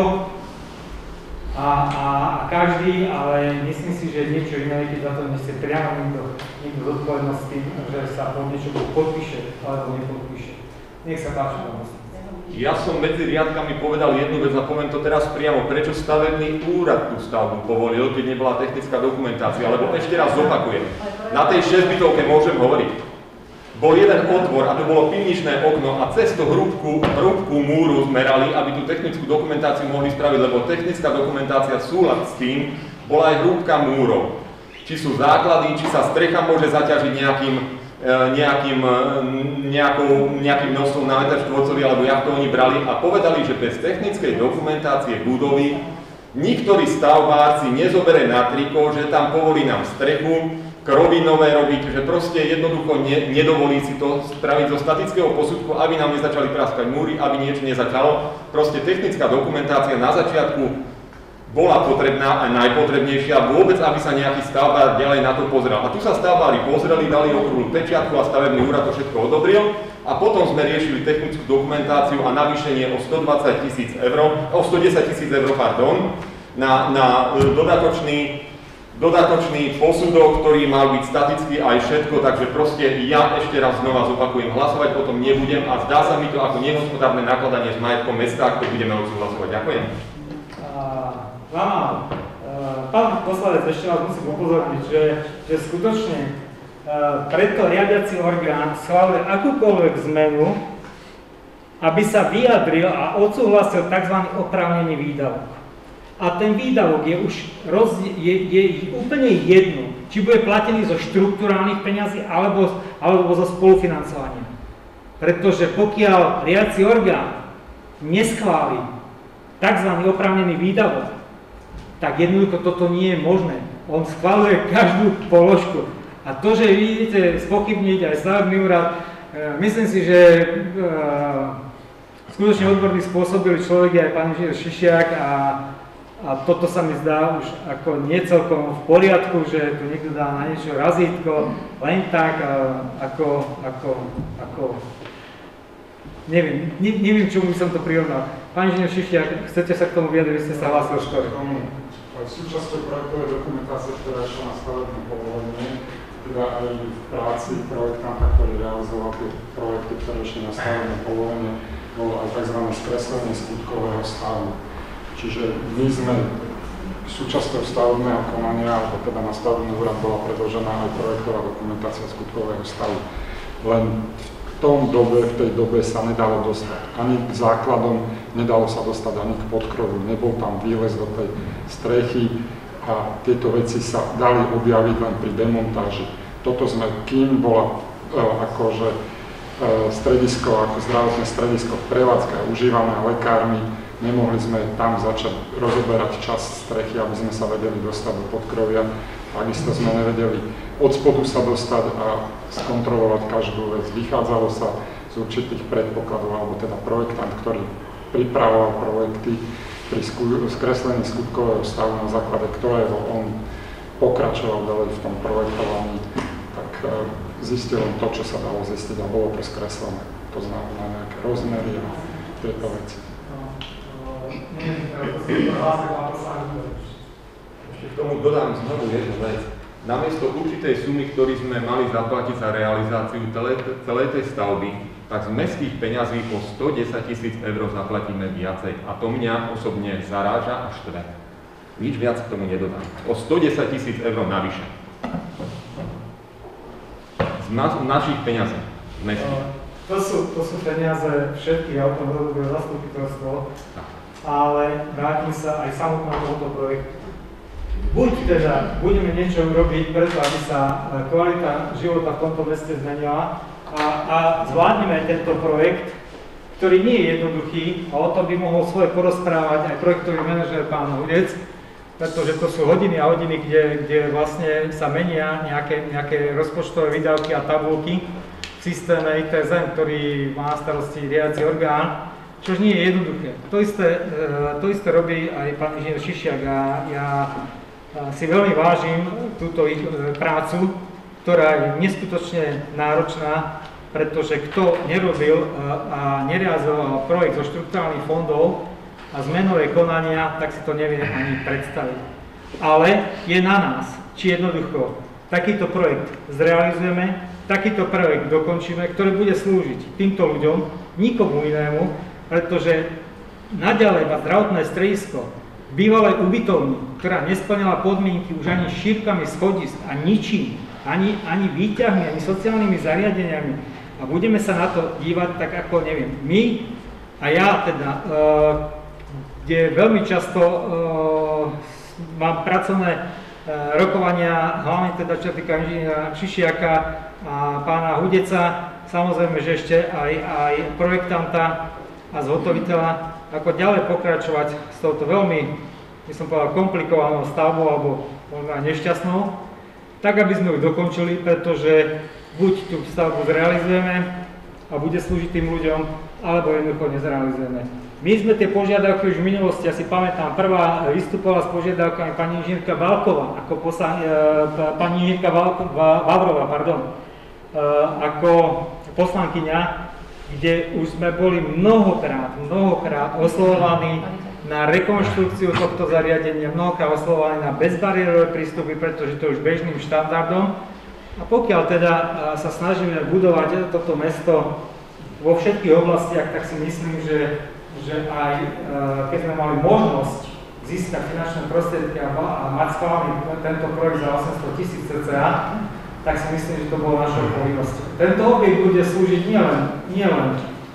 a každý, ale myslím si, že niečo iné, keď za to nesie priamo niekto zodpovednosť s tým, že sa pod niečo podpíše alebo nepodpíše. Nech sa páči, pán poslanec. Ja som medzi riadkami povedal jednu vec a poviem to teraz priamo, prečo stavebný úrad tú stavbu povolil, keď nebola technická dokumentácia, lebo ešte raz zopakujem. Na tej 6-bytovke môžem hovoriť. Bol jeden otvor a to bolo pivničné okno a cez to hrúbku múru zmerali, aby tú technickú dokumentáciu mohli spraviť, lebo technická dokumentácia súlad s tým bola aj hrúbka múrov. Či sú základy, či sa strecha môže zaťažiť nejakým množstvom na meter štvorcový, alebo jak to oni brali a povedali, že bez technickej dokumentácie budovy niktorý stavbár si nezobere na triko, že tam povolí nám strechu, krovy nové robiť, že proste jednoducho nedovolí si to spraviť zo statického posudku, aby nám nezačali praskať múry, aby niečo nezačalo. Proste technická dokumentácia na začiatku bola potrebná a najpotrebnejšia vôbec, aby sa nejaký stavbár ďalej na to pozrel. A tu sa stavbári pozreli, dali okrúhlu pečiatku a stavebný úrad to všetko odobril a potom sme riešili technickú dokumentáciu a navýšenie o 110 000 eur, na dodatočný posudok, ktorý mal byť statický aj všetko, takže proste ja ešte raz znova zopakujem, hlasovať potom nebudem a zdá sa mi to ako nehospodárne nakladanie s majetkom mesta, keď budeme odsúhlasovať. Ďakujem. Pán poslanec, ešte vás musím upozorniť, že skutočne preto riadiaci orgán schváluje akúkoľvek zmenu aby sa vyjadril a odsúhlasil tzv. Oprávnený výdavok. A ten výdavok je už je úplne jedno, či bude platený zo štrukturálnych peňazí alebo zo spolufinancovania. Pretože pokiaľ riadiaci orgán neschváli tzv. Oprávnený výdavok, tak jednoducho toto nie je možné. On schvaľuje každú položku. A to, že vidíte spochybniť aj stavebný úrad, myslím si, že skutočne odborný spôsobilý človek je aj pán inžinier Šišiak a toto sa mi zdá už ako nie celkom v poriadku, že tu niekto dá na niečo razítko, len tak neviem, čomu by som to prirovnal. Pán inžinier Šišiak, chcete sa k tomu vyjadriť, vy ste sa hlásili skôr. Súčasťou projektovej dokumentácie, ktorá išla na stavebné povolenie, teda aj v práci projektanta, ktorý realizoval tie projekty, ktoré išli na stavebné povolenie, bolo aj tzv. Skreslenie skutkového stavu. Čiže my sme súčasťou stavebného konania, alebo teda na stavebný úrad bola predložená aj projektová dokumentácia skutkového stavu. Len v tej dobe sa nedalo dostať ani k základom, nedalo sa dostať ani k podkrovu, nebol tam výlez do tej strechy a tieto veci sa dali objaviť len pri demontáži. Toto sme, kým bola stredisko, ako zdravotné stredisko v prevádzke a užívané lekármi, nemohli sme tam začať rozoberať časť strechy, aby sme sa vedeli dostať do podkrovia. Takisto sme nevedeli od spodu sa dostať a skontrolovať každú vec. Vychádzalo sa z určitých predpokladov, alebo teda projektant, ktorý pripravoval projekty pri skreslení skutkového stavu, na základe ktorého on pokračoval ďalej v tom projektovaní, tak zistil len to, čo sa dalo zistiť a bolo preskreslené. To znamená nejaké rozmery a tieto veci. Ešte k tomu dodám znovu jednu vec. Namiesto určitej sumy, ktorú sme mali zaplatiť za realizáciu celej tej stavby, tak z mestských peňazí o 110 000 eur zaplatíme viacej. A to mňa osobne zaráža a štve. Nič viac k tomu nedodám. O 110 000 eur navyše. Z našich peňazí. To sú peniaze všetkých, ja o tom rozhoduje zastupiteľstvo, ale vrátim sa aj samotného tohoto projektu. Buď teda budeme niečo urobiť preto, aby sa kvalita života v tomto meste zmenila a zvládneme tento projekt, ktorý nie je jednoduchý a o tom by mohol svoje porozprávať aj projektový manažér pán Hudec, pretože to sú hodiny a hodiny, kde vlastne sa menia nejaké rozpočtové výdavky a tabulky v systéme ITZM, ktorý má na starosti riadiaci orgán, čož nie je jednoduché. To isté robí aj pán inžinier Šišiak a ja si veľmi vážim túto ich prácu, ktorá je neskutočne náročná, pretože kto nerobil a nerealizoval projekt zo štrukturálnych fondov a zmenové konania, tak si to nevie ani predstaviť. Ale je na nás, či jednoducho takýto projekt zrealizujeme, takýto projekt dokončíme, ktorý bude slúžiť týmto ľuďom, nikomu inému, pretože naďalej má zdravotné stredisko bývalej ubytovni, ktorá nesplňala podmienky už ani šírkami schodisk a ničím, ani výťahmi, ani sociálnymi zariadeniami. A budeme sa na to dívať tak ako, neviem, my a ja teda, kde veľmi často mám pracovné rokovania, hlavne teda čo týka inžiniera Šišiaka a pána Hudeca, samozrejme, že ešte aj projektanta a zhotoviteľa, ako ďalej pokračovať s touto veľmi, by som povedal, komplikovanou stavbou alebo možno aj nešťastnou, tak aby sme ju dokončili, pretože buď tú stavbu zrealizujeme a bude slúžiť tým ľuďom, alebo jednoducho nezrealizujeme. My sme tie požiadavky už v minulosti, ja si pamätám, prvá vystupovala s požiadavkami pani inžinierka Válková, pani inžinierka Vavrová, ako poslankyňa, kde už sme boli mnohokrát oslovovaní na rekonštrukciu tohto zariadenia, mnohokrát oslovovaní na bezbariérové prístupy, pretože to je už bežným štandardom. A pokiaľ teda sa snažíme budovať toto mesto vo všetkých oblastiach, tak si myslím, že aj keď sme mali možnosť získať finančné prostriedky a mať schválený tento projekt za 800 000 cca, tak si myslím, že to bolo našou povinnosťou. Tento objekt bude slúžiť nielen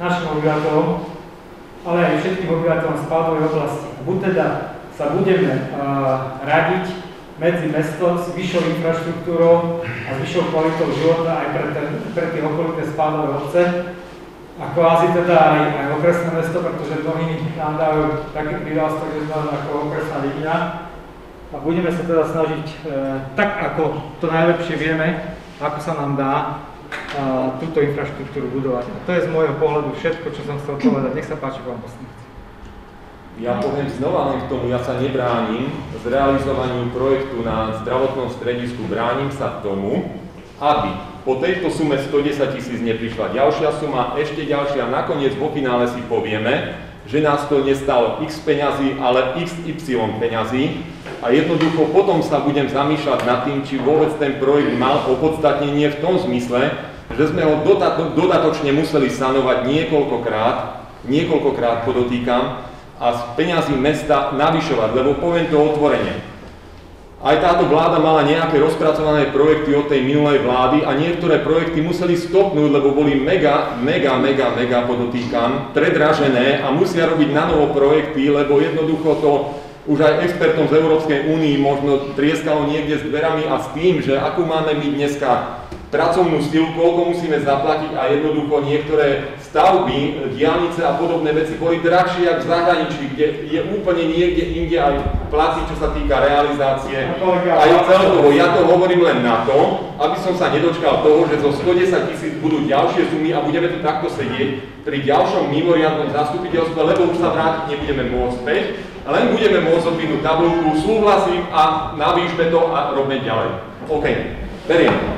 našim obyvateľom, ale aj všetkým obyvateľom spádovej oblasti. Buď teda sa budeme radiť medzi mesto s vyššou infraštruktúrou a s vyššou kvalitou života aj pre tie okolité spádové obce, a kvázi teda aj okresné mesto, pretože mnohí nám dávajú taký prírástok, že sme ako okresná dedina. A budeme sa teda snažiť tak, ako to najlepšie vieme, ako sa nám dá túto infraštruktúru budovať. A to je z môjho pohľadu všetko, čo som chcel povedať. Nech sa páči, pán poslanec. Ja poviem znova len k tomu, ja sa nebránim zrealizovaniu projektu na zdravotnom stredisku, bránim sa tomu, aby po tejto sume 110 000 neprišla ďalšia suma, ešte ďalšia, nakoniec vo finále si povieme, že nás to nestalo x peňazí, ale XY peňazí a jednoducho potom sa budem zamýšľať nad tým, či vôbec ten projekt mal opodstatnenie v tom zmysle, že sme ho dodatočne museli sanovať niekoľkokrát podotýkam, a z peňazí mesta navyšovať, lebo poviem to otvorene. Aj táto vláda mala nejaké rozpracované projekty od tej minulej vlády a niektoré projekty museli stopnúť, lebo boli mega podotýkam, predražené a musia robiť na novo projekty, lebo jednoducho to už aj expertom z Európskej únii možno trieskalo niekde s dverami a s tým, že akú máme my dneska pracovnú silu, koľko musíme zaplatiť a jednoducho niektoré stavby, diaľnice a podobné veci boli drahšie ako v zahraničí, kde je úplne niekde inde aj platy, čo sa týka realizácie. Aj celkovo, ja to hovorím len na to, aby som sa nedočkal toho, že zo 110 000 budú ďalšie sumy a budeme tu takto sedieť pri ďalšom mimoriadnom zastupiteľstve, lebo už sa vrátiť nebudeme môcť späť, len budeme môcť odvinúť tabuľku, súhlasím a navýšme to a robme ďalej. OK, beriem.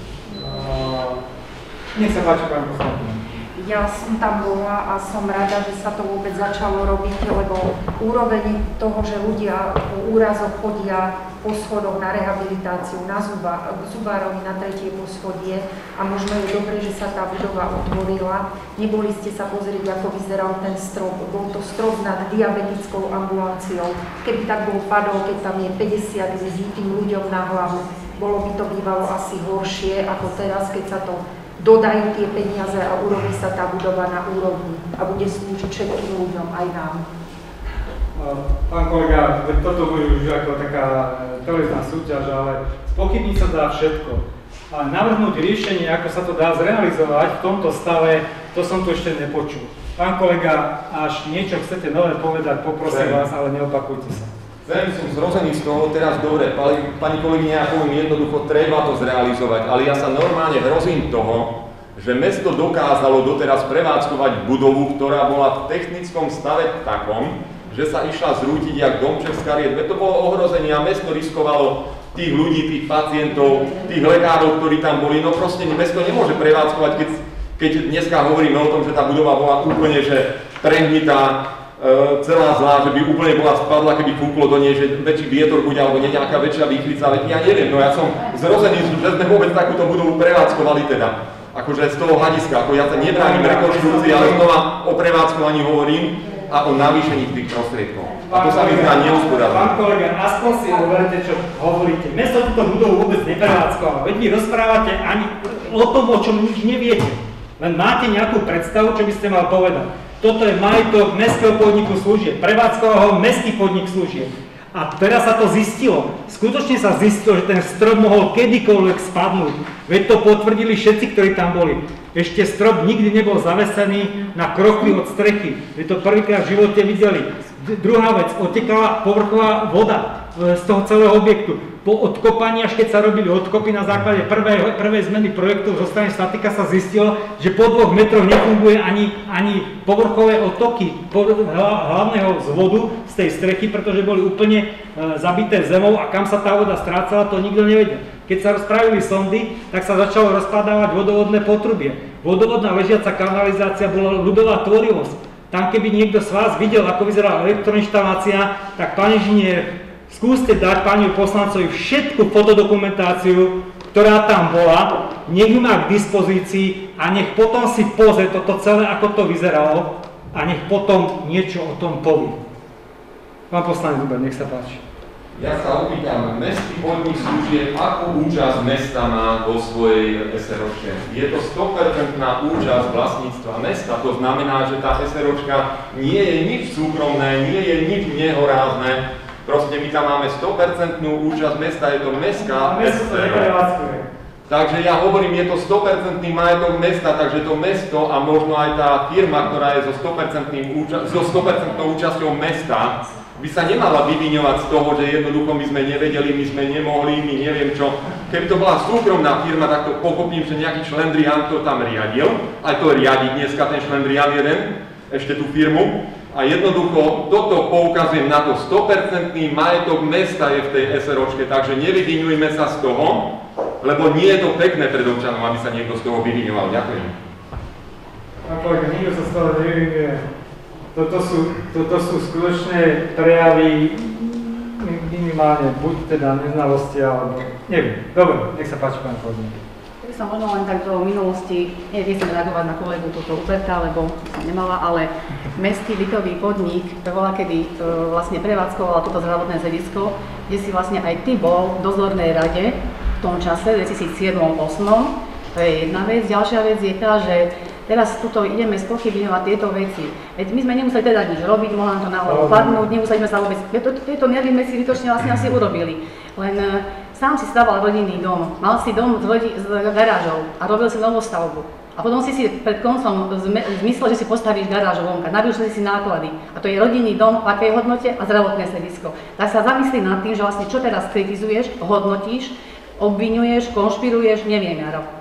Nech sa páči, pán poslanec. Ja som tam bola a som rada, že sa to vôbec začalo robiť, lebo úroveň toho, že ľudia po úrazoch chodia po schodoch na rehabilitáciu, na zubárovi na 3. poschodie a možno je dobre, že sa tá budova otvorila. Neboli ste sa pozrieť, ako vyzeral ten strop. Bol to strop nad diabetickou ambulanciou. Keby tak bol padol, keď tam je 50 ľudí tým ľuďom na hlavu, bolo by to bývalo asi horšie ako teraz, keď sa to dodajú tie peniaze a urobí sa tá budova na úrovni a bude slúžiť všetkým ľuďom, aj nám. Pán kolega, toto bude už ako taká televízna súťaž, ale spochybniť sa dá všetko. Ale navrhnúť riešenie, ako sa to dá zrealizovať v tomto stave, to som tu ešte nepočul. Pán kolega, až niečo chcete nové povedať, poprosím vás, ale neopakujte sa. Som zrozený z toho, teraz dobre, pani kolegyňa, ja poviem jednoducho, treba to zrealizovať, ale ja sa normálne hrozím toho, že mesto dokázalo doteraz prevádzkovať budovu, ktorá bola v technickom stave takom, že sa išla zrútiť jak domček z kariet. To bolo ohrozenie a mesto riskovalo tých ľudí, tých pacientov, tých lekárov, ktorí tam boli. No proste mesto nemôže prevádzkovať, keď dneska hovoríme o tom, že tá budova bola úplne že prehnitá, celá zlá, že by úplne bola spadla, keby fúklo do nej, že väčší vietor bude, alebo nejaká väčšia výchrica, ale ja neviem, no ja som zrozený, že sme vôbec takúto budovu prevádzkovali teda. Akože z toho hľadiska, ako ja sa nebránim rekonštrukcii, ale znova o prevádzkovaní hovorím a o navýšení tých prostriedkov. A to sa mi zdá nehospodárne. Pán kolega, aspoň si overite, čo hovoríte. Mesto túto budovu vôbec neprevádzkovalo, veď vy rozprávate ani o tom, o čom nič neviete. Len máte nejakú predstavu, čo by ste mal povedať. Toto je majetok mestského podniku služieb, prevádzkoval ho mestský podnik služieb. A teraz sa to zistilo. Skutočne sa zistilo, že ten strop mohol kedykoľvek spadnúť. Veď to potvrdili všetci, ktorí tam boli. Ešte strop nikdy nebol zavesený na krokvy od strechy. Veď to prvýkrát v živote videli. Druhá vec, odtekala povrchová voda z toho celého objektu. Po odkopaní, až keď sa robili odkopy na základe prvej zmeny projektu zo strany statika, sa zistilo, že po 2 metroch nefunguje ani povrchové odtoky hlavného zvodu z tej strechy, pretože boli úplne zabité zemou a kam sa tá voda strácala, to nikto nevedel. Keď sa rozpravili sondy, tak sa začalo rozpadávať vodovodné potrubie. Vodovodná ležiaca kanalizácia bola ľudová tvorivosť. Tam keby niekto z vás videl, ako vyzerá elektroinštalácia, tak pán inžinier, skúste dať pánu poslancovi všetku fotodokumentáciu, ktorá tam bola, nech ju má k dispozícii a nech potom si pozrie toto celé, ako to vyzeralo a nech potom niečo o tom povie. Pán poslanec Zuber, nech sa páči. Ja sa opýtam, mestský podnik služieb, akú účasť mesta má vo svojej SROčke? Je to 100% účasť vlastníctva mesta, to znamená, že tá SROčka nie je nič súkromné, nie je nič nehorázne, proste my tam máme 100% účasť mesta, je to mestská SRO. Takže ja hovorím, je to 100% majetok mesta, takže to mesto a možno aj tá firma, ktorá je so 100% účasťou mesta, by sa nemala vyviňovať z toho, že jednoducho my sme nevedeli, my sme nemohli, my neviem čo. Keby to bola súkromná firma, tak to pochopím, že nejaký šlendrián to tam riadil, aj to riadi dneska ten šlendrián jeden, ešte tú firmu. A jednoducho toto poukazujem na to, 100% majetok mesta je v tej SROčke, takže nevyviňujme sa z toho, lebo nie je to pekné pred občanom, aby sa niekto z toho vyviňoval. Ďakujem. Pán kolega, nikto sa z toho nevyviňuje. Toto sú skutočné prejavy minimálne, buď teda neznalosti, alebo neviem. Dobre, nech sa páči, pán kolega. Ja som možno len tak do minulosti, nechcem reagovať na kolegu túto Uberta, lebo som nemala, ale mestský bytový podnik bola kedy vlastne prevádzkovala toto zdravotné stredisko, kde si vlastne aj ty bol v dozornej rade v tom čase, 2007-2008. To je jedna vec. Ďalšia vec je tá, že teraz tuto ideme spochybňovať tieto veci. Veď my sme nemuseli teda nič robiť, mohla nám to na hlavu padnúť, nemuseli sme sa vôbec... Tieto nervy sme si vytočne vlastne asi urobili. Len sám si staval rodinný dom, mal si dom s garážou a robil si novostavbu. A potom si pred koncom zmyslel, že si postavíš garáž vonka, navýšili si náklady. A to je rodinný dom, v akej hodnote a zdravotné stredisko. Tak sa zamyslí nad tým, že vlastne čo teraz kritizuješ, hodnotíš, obviňuješ, konšpiruješ, neviem, Jaro.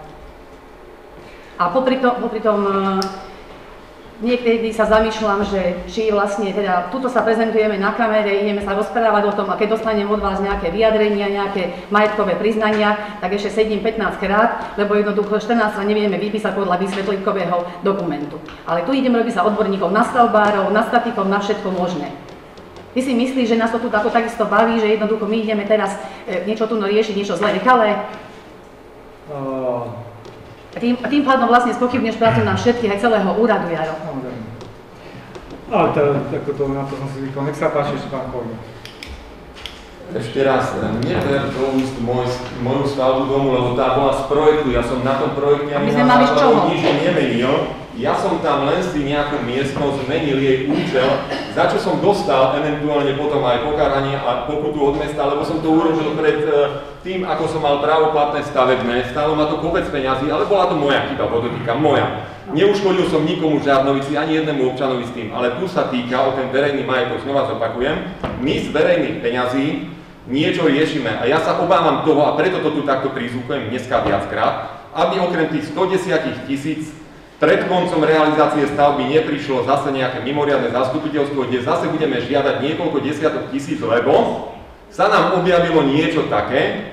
A popri tom niekedy sa zamýšľam, že či vlastne teda tuto sa prezentujeme na kamere, ideme sa rozprávať o tom a keď dostanem od vás nejaké vyjadrenia, nejaké majetkové priznania, tak ešte sedím 15 krát, lebo jednoducho 14 nevieme vypísať podľa vysvetlivkového dokumentu. Ale tu idem robiť sa odborníkov na stavbárov, na statikov, na všetko možné. Ty si myslíš, že nás to tu takisto baví, že jednoducho my ideme teraz niečo tu riešiť, niečo zlé, nechalé? A tým pádom vlastne spochybneš prácu na všetkých, aj celého úradu, Jaro. Ale na to som si zvykol. Nech sa páči, ešte pán kolega. Ešte raz, neber do úst moju stavbu domu, lebo tá bola z projektu. Ja som na tom projekte ani na základu nič nemenil. Ja som tam len si nejakú miestnosť zmenil jej účel, za čo som dostal eventuálne potom aj pokaranie a pokutu od mesta, lebo som to urobil pred tým, ako som mal právoplatné stavebné. Stálo ma to kopec peňazí, ale bola to moja chyba, podotýkam, moja. Neuškodil som nikomu v Žarnovici, ani jednému občanovi s tým, ale tu sa týka o ten verejný majetok, znova zopakujem. My z verejných peňazí niečo riešime a ja sa obávam toho, a preto to tu takto prizvukujem dneska viackrát, aby okrem tých 110 000 pred koncom realizácie stavby neprišlo zase nejaké mimoriadne zastupiteľstvo, kde zase budeme žiadať niekoľko desiatok tisíc, lebo sa nám objavilo niečo také,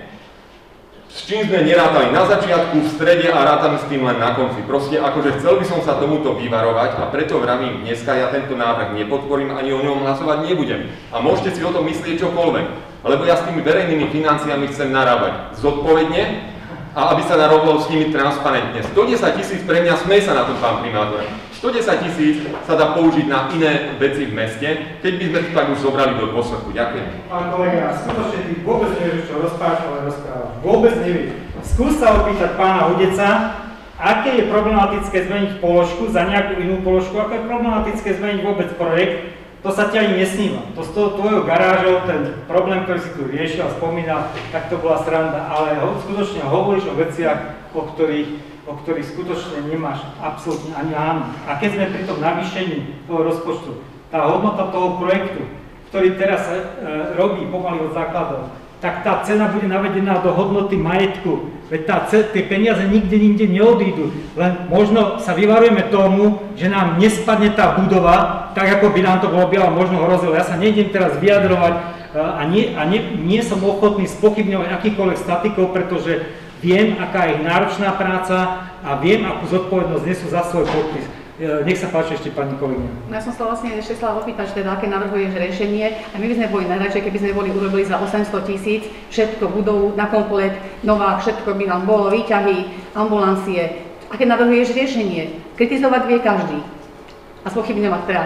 s čím sme nerátali na začiatku, v strede a rátame s tým len na konci. Proste akože chcel by som sa tomuto vyvarovať a preto vravím dneska, ja tento návrh nepodporím, ani o ňom hlasovať nebudem. A môžete si o tom myslieť čokoľvek, lebo ja s tými verejnými financiami chcem narábať zodpovedne, a aby sa narobilo s nimi transparentne. 110 000 pre mňa, smej sa na to, pán primátor. 110 000 sa dá použiť na iné veci v meste, keď by sme to tak už zobrali do dôsledku. Ďakujem. Pán kolega, skutočne ty vôbec nevieš, čo rozprávaš. Vôbec nevieš. Skús sa opýtať pána Hudeca, aké je problematické zmeniť položku za nejakú inú položku, ako je problematické zmeniť vôbec projekt. To sa ti ani nesníva. To s tvojou garážou, ten problém, ktorý si tu riešil a spomínal, tak to bola sranda, ale skutočne hovoríš o veciach, o ktorých skutočne nemáš absolútne ani áno. A keď sme pri tom navýšení toho rozpočtu, tá hodnota toho projektu, ktorý teraz robí pomaly od základov, tak tá cena bude navedená do hodnoty majetku. Veď tie peniaze nikde neodídu. Len možno sa vyvarujeme tomu, že nám nespadne tá budova, tak ako by nám to bolo možno hrozilo. Ja sa nejdem teraz vyjadrovať a nie som ochotný spochybňovať akýchkoľvek statikov, pretože viem, aká je ich náročná práca a viem, akú zodpovednosť nesú za svoj podpis. Nech sa páči ešte pani kolegyňa. Ja som sa vlastne ešte chcela opýtať, teda, aké navrhuješ riešenie. A my by sme boli najradšej, keby sme urobili za 800 000 všetko budovu na komplet, nová, všetko by nám bolo, výťahy, ambulancie. Aké navrhuješ riešenie? Kritizovať vie každý a spochybňovať prácu.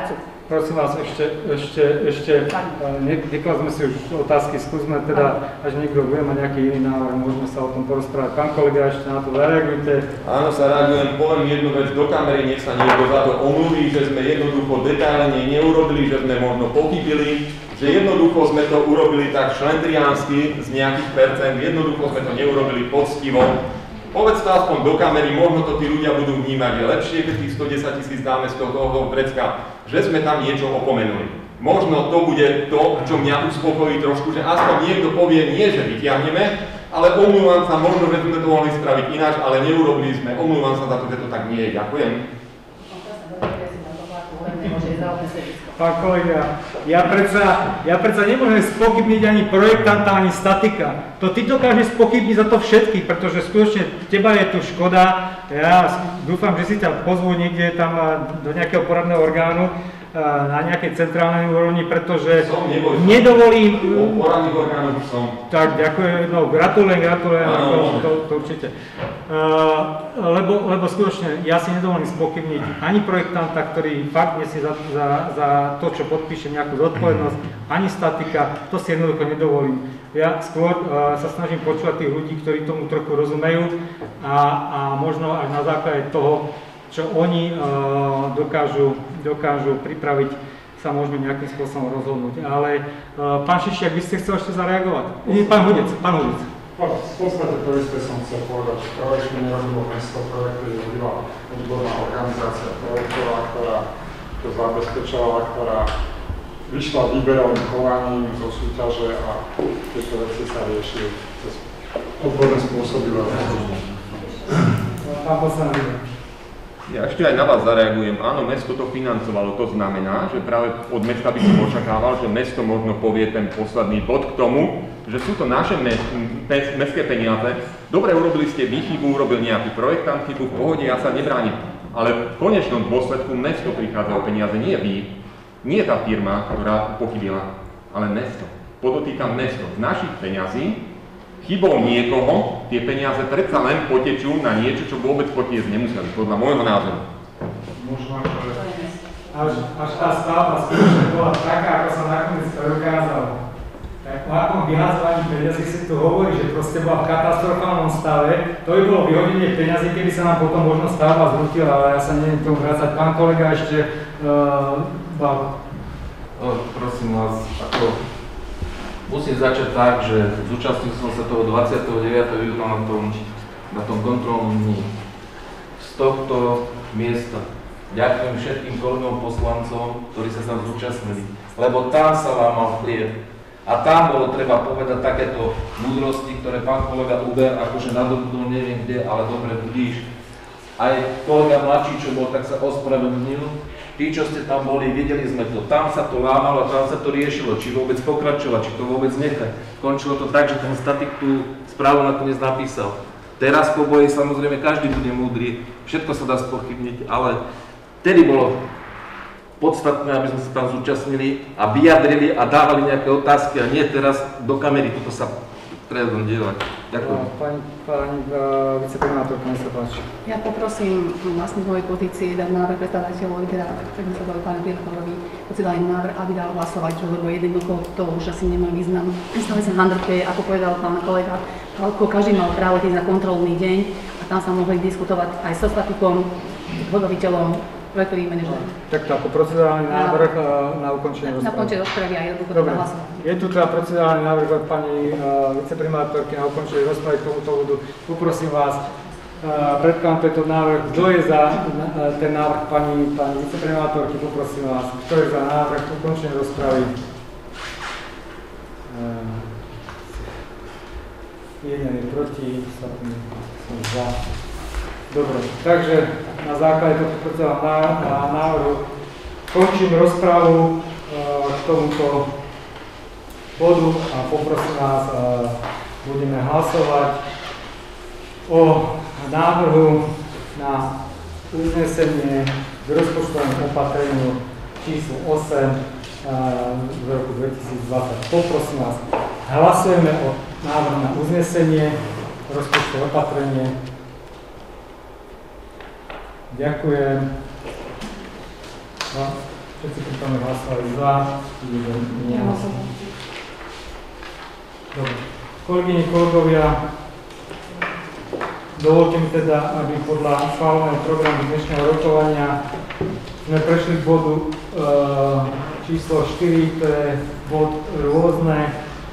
Prosím vás, ešte nekladme si už otázky, skúsme teda, až niekto bude mať nejaký iný návrh, môžeme sa o tom porozprávať. Pán kolega, ešte na to zareagujte. Áno, zareagujem, poviem jednu vec do kamery, nech sa niekto za to omluví, že sme jednoducho detailne neurobili, že sme možno pochybili, že jednoducho sme to urobili tak šlendriánsky z nejakých percent, jednoducho sme to neurobili poctivo. Povedz to aspoň do kamery, možno to tí ľudia budú vnímať, je lepšie, keď tých 110 000 dáme z toho vrecka, že sme tam niečo opomenuli. Možno to bude to, čo mňa uspokojí trošku, že aspoň niekto povie, nie že vyťahneme, ale omlúvam sa, možno, že sme to mohli spraviť ináč, ale neurobili sme, omlúvam sa za to, že to tak nie je. Ďakujem. Pán kolega, ja predsa nemôžem spochybniť ani projektanta, ani statika. To ty dokážeš spochybniť za to všetkých, pretože skutočne teba je tu škoda. Ja dúfam, že si ťa pozvú niekde tam do nejakého poradného orgánu, na nejakej centrálnej úrovni, pretože nedovolím... O poradných orgánoch som. Tak, ďakujem, no gratulujem, to určite. Lebo skutočne ja si nedovolím spochybniť ani projektanta, ktorý fakt nesie za to, čo podpíše nejakú zodpovednosť, ani statika, to si jednoducho nedovolím. Ja skôr sa snažím počúvať tých ľudí, ktorí tomu trochu rozumejú a možno aj na základe toho, čo oni dokážu pripraviť, sa môžeme nejakým spôsobom rozhodnúť. Ale pán Šišiak, vy ste chceli ešte zareagovať? Pán Hudec. V podstate to isté som chcel povedať, že projekt nerobilo mesto, projekt robila odborná organizácia projektová, ktorá to zabezpečovala, ktorá vyšla výberovým chovaním zo súťaže a tieto veci sa riešili cez odborné spôsoby. Pán poslanec. Ja ešte aj na vás zareagujem. Áno, mesto to financovalo, to znamená, že práve od mesta by som očakával, že mesto možno povie ten posledný bod k tomu, že sú to naše mestské peniaze. Dobre, urobili ste vy chybu, urobil nejaký projektant chybu, v pohode, ja sa nebránim. Ale v konečnom dôsledku mesto prichádza o peniaze, nie vy. Nie tá firma, ktorá pochybila, ale mesto. Podotýkam mesto. Z našich peňazí chybou niekoho tie peniaze predsa len potečú na niečo, čo vôbec potiecť nemuseli, podľa môjho názoru. Možno, že až tá stavba skutočne bola taká, ako sa nakoniec preukázalo. Tak o akom vyhadzovaní peniazí si tu hovorí, že proste bola v katastrofálnom stave, to by bolo vyhodenie peniazí, keby sa nám potom možno stavba zrútila, ale ja sa neviem tomu vrácať. Pán kolega ešte prosím vás, musím začať tak, že zúčastnil som sa toho 29. júna na tom kontrolnom dni. Z tohto miesta ďakujem všetkým kolegom poslancom, ktorí sa tam zúčastnili, lebo tam sa lámal chlieb. A tam bolo treba povedať takéto múdrosti, ktoré pán kolega Uber akože nadobudol, neviem kde, ale dobre budíš. Aj kolega mladší, čo bol, tak sa ospravedlnil. Tí, čo ste tam boli, videli sme to. Tam sa to lámalo, tam sa to riešilo, či vôbec pokračovať, či to vôbec nechať. Končilo to tak, že ten statik tú správu nakoniec napísal. Teraz po boji samozrejme každý bude múdry, všetko sa dá spochybniť, ale vtedy bolo podstatné, aby sme sa tam zúčastnili a vyjadrili a dávali nejaké otázky a nie teraz do kamery, toto sa treba dielať. Ďakujem. Pani viceprimátorka, nech sa páči. Ja poprosím vlastne v mojej pozícii dať návrh predkladateľovi, teda tak by sa dali pánu direktorovi, si dali návrh, aby dal hlasovať, lebo jednoducho to už asi nemá význam. Stále sa handrke, ako povedal pán kolega, každý mal právo ísť na kontrolný deň a tam sa mohli diskutovať aj so statikom, hodoviteľom, projektový manažer. Takto ako procedurálny návrh na ukončenie rozpravy. Na ukončenie rozpravy a jednoducho to hlasovať. Je tu teda procedurálny návrh od pani viceprimátorky na ukončenie rozpravy k tomuto bodu. Poprosím vás, predkladám tento návrh. Kto je za ten návrh pani viceprimátorky? Poprosím vás, kto je za návrh ukončenie rozpravy? Jeden je proti, ostatní som za. Dobre, takže na základe tohto procedurálneho návrhu končím rozpravu k tomuto bodu a poprosím vás, budeme hlasovať o návrhu na uznesenie k rozpočtovému opatreniu číslo 8 z roku 2020. Poprosím vás, hlasujeme o návrhu na uznesenie, rozpočtové opatrenie. Ďakujem. No, Všetci prítomní hlasovali za, jeden nie. Dobre. Kolegyne, kolegovia, dovolte mi teda, aby podľa schváleného programu dnešného rokovania sme prešli k bodu číslo 4, to je bod rôzne.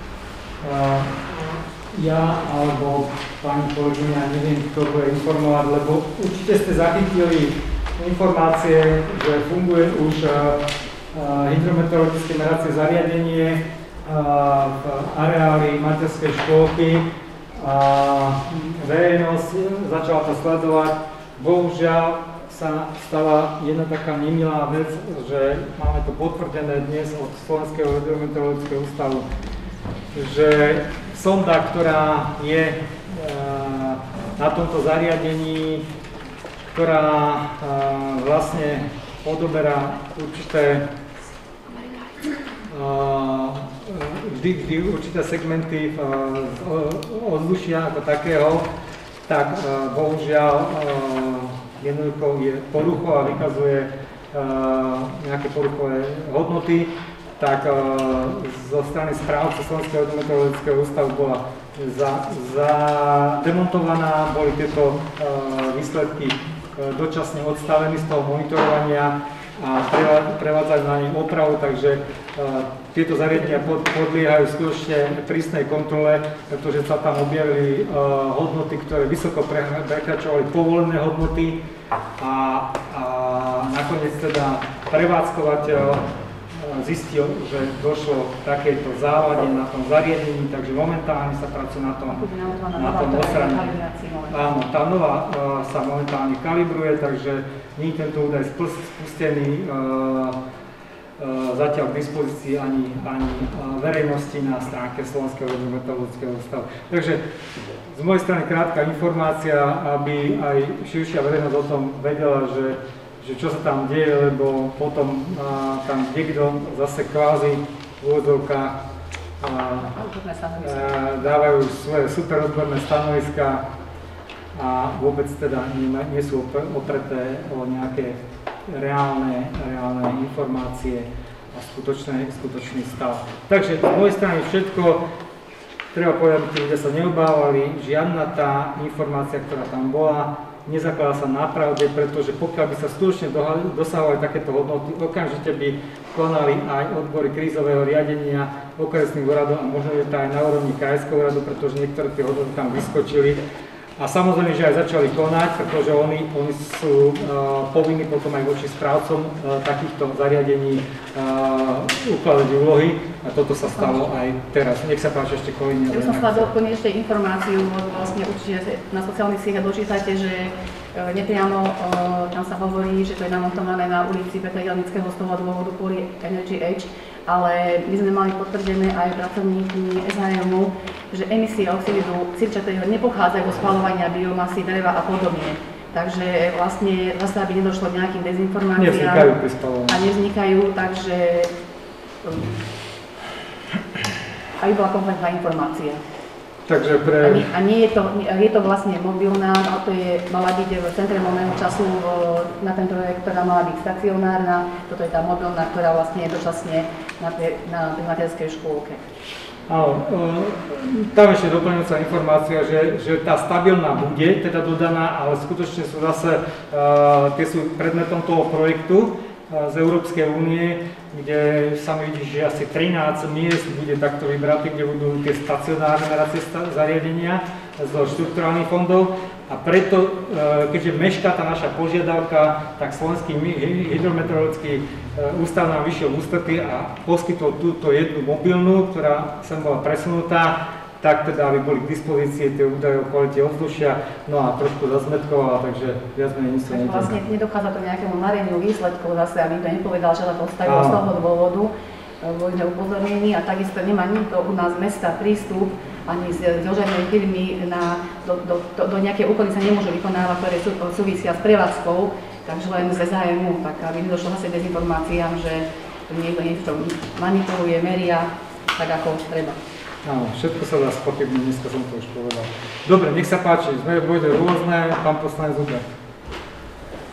Ja alebo pani kolegyňa, neviem, kto bude informovať, lebo určite ste zachytili informácie, že funguje už hydrometeorologické meracie zariadenie v areáli materskej škôlky a verejnosť začala to sledovať. Bohužiaľ sa stala jedna taká nemilá vec, že máme to potvrdené dnes od Slovenského hydrometeorologického ústavu, že sonda, ktorá je na tomto zariadení, ktorá vlastne odoberá určité vždy určité segmenty ovzdušia ako takého, tak bohužiaľ jednoducho je porucho a vykazuje nejaké poruchové hodnoty, tak zo strany správcu Slovenského hydrometeorologického ústavu bola demontovaná, boli tieto výsledky dočasne odstavení z toho monitorovania a prevádzajú na ne opravu, takže tieto zariadenia podliehajú skutočne prísnej kontrole, pretože sa tam objavili hodnoty, ktoré vysoko prekračovali povolené hodnoty a nakoniec teda prevádzkovateľ zistil, že došlo k takejto závade na tom zariadení, takže momentálne sa pracuje na tom odstranení. Áno, tá nová sa momentálne kalibruje, takže nie je tento údaj spustený zatiaľ k dispozícii ani verejnosti na stránke Slovenského hydrometeorologického ústavu. Takže z mojej strany krátka informácia, aby aj širšia verejnosť o tom vedela, že čo sa tam deje, lebo potom tam niekto zase kvázi v úvodzovkách dávajú svoje super odborné stanoviská a vôbec teda nie sú opreté o nejaké reálne informácie a skutočný stav. Takže z mojej strany všetko. Treba povedať, že tí ľudia sa neobávali, žiadna tá informácia, ktorá tam bola, nezakladá sa na pravde, pretože pokiaľ by sa skutočne dosahovali takéto hodnoty, okamžite by konali aj odbory krízového riadenia okresných úradov a možno je to aj na úrovni krajského úradu, pretože niektoré tie hodnoty tam vyskočili. A samozrejme, že aj začali konať, pretože oni sú povinní potom aj voči správcom takýchto zariadení ukladať úlohy a toto sa stalo aj teraz. Nech sa páči ešte kolegyňa. Ja by som chcela doplniť ešte informáciu, vlastne určite na sociálnych sieťach dočítate, že nepriamo tam sa hovorí, že to je namontované na ulici Petra Jelenického z toho dôvodu kvôli Energy Age, ale my sme mali potvrdené aj pracovníky SHM-u, že emisie oxidu siličatého nepochádzajú zo spaľovania biomasy, dreva a podobne. Takže vlastne zase, aby nedošlo k nejakým dezinformáciám a nevznikajú, takže aby bola kompletná informácia. Takže a nie je to vlastne mobilná, ale to mala byť v centre voľného času na ten projekt, ktorá mala byť stacionárna. Toto je tá mobilná, ktorá vlastne je dočasne na tej materskej škôlke. Áno, tam ešte doplňujúca informácia, že tá stabilná bude teda dodaná, ale skutočne sú zase, tie sú predmetom toho projektu z Európskej únie, kde sa mi vidí, že asi 13 miest bude takto vybratých, kde budú tie stacionárne meracie zariadenia zo štrukturálnych fondov. A preto, keďže mešká tá naša požiadavka, tak Slovenský hydrometeorologický ústav nám vyšiel v ústrety a poskytol túto jednu mobilnú, ktorá sem bola presunutá, tak teda, aby boli k dispozícii tie údaje o kvalite ovzdušia, no a trošku zazmetkovala, takže viac menej nič sa netýka. Vlastne nedochádza to nejakému mareniu výsledkov zase, aby to nepovedal, že len odstavilo z toho dôvodu, boli sme upozornení a takisto nemá nikto u nás mesta prístup ani z žiadnej firmy do nejaké úkony sa nemôžu vykonávať, ktoré súvisia s prevádzkou, takže len z SHM-u, tak aby nedošlo zase dezinformáciám, že niekto niečo manipuluje, meria, tak ako treba. Áno, všetko sa dá spochybniť, dneska som to už povedal. Dobre, nech sa páči, sme bojde rôzne, pán poslanec Zuber. OK,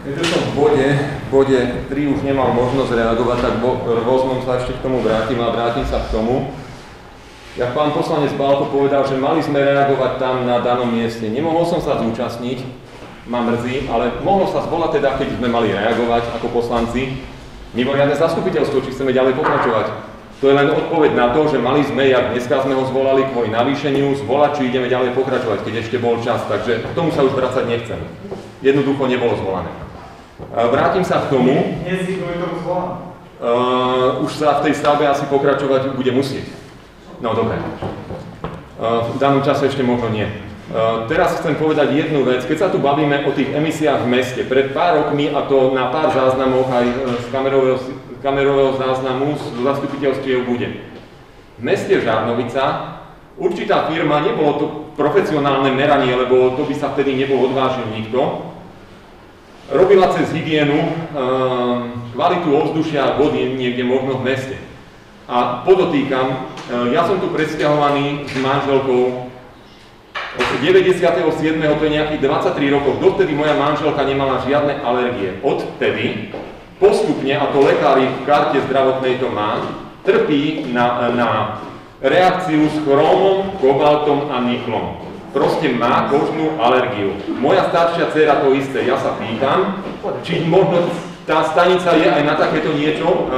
Keďže som v bode 3 už nemal možnosť reagovať, tak rôznom sa ešte k tomu vrátim sa k tomu. Jak pán poslanec Bálko povedal, že mali sme reagovať tam na danom mieste. Nemohol som sa zúčastniť, ma mrzí, ale mohlo sa zvolať teda, keď sme mali reagovať ako poslanci, mimoriadne zastupiteľstvo, či chceme ďalej pokračovať. To je len odpoveď na to, že mali sme, jak dneska sme ho zvolali kvôli navýšeniu, zvolať, či ideme ďalej pokračovať, keď ešte bol čas. Takže k tomu sa už vracať nechcem. Jednoducho nebolo zvolané. Vrátim sa k tomu. Dnes je tomu zvolané. Už sa v tej stavbe asi pokračovať bude musieť. No dobre. V danom čase ešte možno nie. Teraz chcem povedať jednu vec. Keď sa tu bavíme o tých emisiách v meste, pred pár rokmi, a to na pár záznamoch aj z kamerového záznamu z zastupiteľstiev bude. V meste Žarnovica určitá firma, nebolo to profesionálne meranie, lebo to by sa vtedy nebol odvážil nikto, robila cez hygienu kvalitu ovzdušia a vody niekde možno v meste. A podotýkam, ja som tu presťahovaný s manželkou od 97. to je nejakých 23 rokov. Dovtedy moja manželka nemala žiadne alergie. Odtedy postupne, a to lekári v karte zdravotnej to má, trpí na reakciu s chromom, kobaltom a niklom. Proste má kožnú alergiu. Moja staršia dcéra to isté. Ja sa pýtam, či možno tá stanica je aj na takéto niečo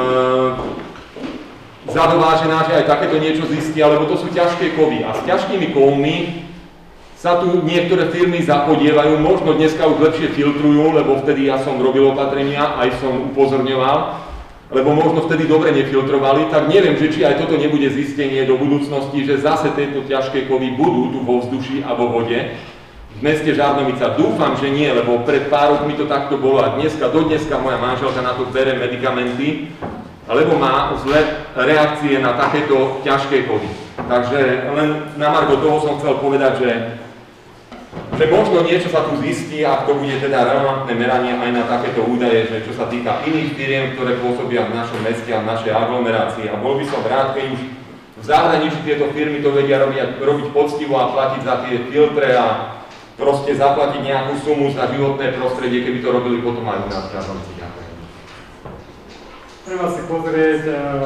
zadovážená, že aj takéto niečo zistia, lebo to sú ťažké kovy. A s ťažkými kovmi sa tu niektoré firmy zapodievajú, možno dneska už lepšie filtrujú, lebo vtedy ja som robil opatrenia, aj som upozorňoval, lebo možno vtedy dobre nefiltrovali, tak neviem, že či aj toto nebude zistenie do budúcnosti, že zase tieto ťažké kovy budú tu vo vzduši a vo vode. V meste Žarnovica dúfam, že nie, lebo pred pár rokmi to takto bolo a dodneska moja manželka na to bere medikamenty, lebo má zlé reakcie na takéto ťažké kovy. Takže len na margo toho som chcel povedať, že možno niečo sa tu zistí, a to bude teda relevantné meranie aj na takéto údaje, že čo sa týka iných firiem, ktoré pôsobia v našom meste a v našej aglomerácii. A bol by som rád, keď už v zahraničí tieto firmy to vedia robiť poctivo a platiť za tie filtre a proste zaplatiť nejakú sumu za životné prostredie, keby to robili potom aj u nás v Žarnovici. Treba si pozrieť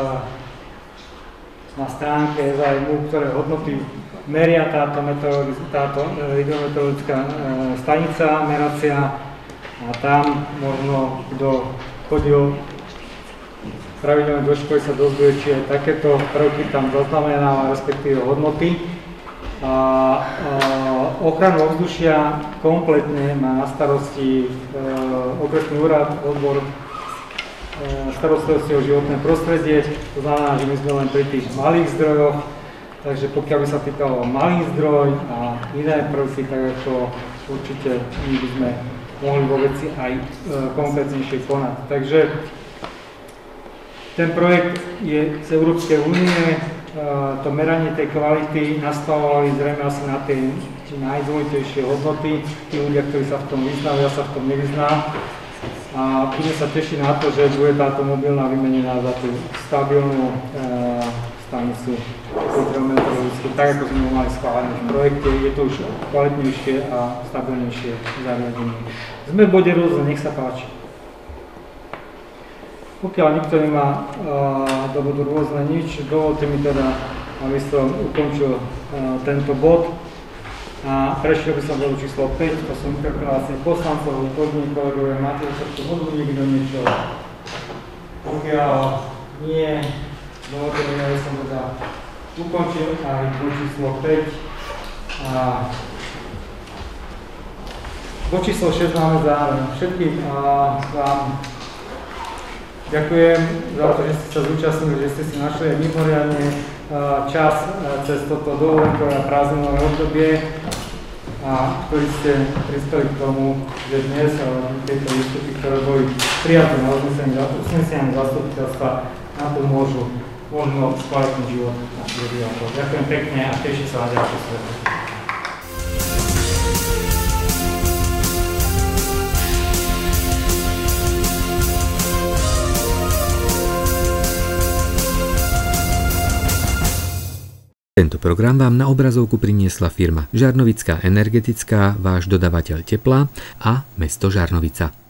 na stránke zájmu, ktoré hodnoty meria táto hydrometeorologická stanica meracia, a tam možno, kto chodil pravidelne do školy, sa dozvie, či aj takéto prvky tam zaznamenáva, respektíve hodnoty. Ochranu ovzdušia kompletne má na starosti okresný úrad, odbor starostlivosti o životné prostredie. To znamená, že my sme len pri tých malých zdrojoch, takže pokiaľ by sa týkalo malý zdroj a iné prvky, tak ako určite my by sme mohli vo veci aj konkrétnejšie konať. Takže ten projekt je z Európskej únie, to meranie tej kvality nastavovali zrejme asi na tie najdôležitejšie hodnoty. Tí ľudia, ktorí sa v tom vyznajú, ja sa v tom nevyznám. A budeme sa tešiť na to, že bude táto mobilná vymenená za tú stabilnú stanicu hydrometeorologickú, tak ako sme mali schválené v projekte. Je to už kvalitnejšie a stabilnejšie zariadenie. Sme v bode rôzne, nech sa páči. Pokiaľ nikto nemá do bodu rôzne nič, dovolte mi teda, aby som ukončil tento bod. A prešiel by som bodu číslo 5, to sú interpelácie poslancov, východní kolegovia, máte sa tu bodu niekto niečo? Pokiaľ nie, dovolte mi, aby som teda ukončil aj bod číslo 5. A bod číslo 6 máme zároveň. Všetkým vám ďakujem za to, že ste sa zúčastnili, že ste si našli mimoriadne čas cez toto dovolenkové a prázdninové obdobie, a ktorí ste prispeli k tomu, že dnes tieto výstupy, ktoré boli prijaté na uznesení zastupiteľstva, na to môžu možno skvalitniť život našich obyvateľov. Ďakujem pekne a teším sa na ďalšie stretnutie. Tento program vám na obrazovku priniesla firma Žarnovická energetická, váš dodavateľ tepla, a mesto Žarnovica.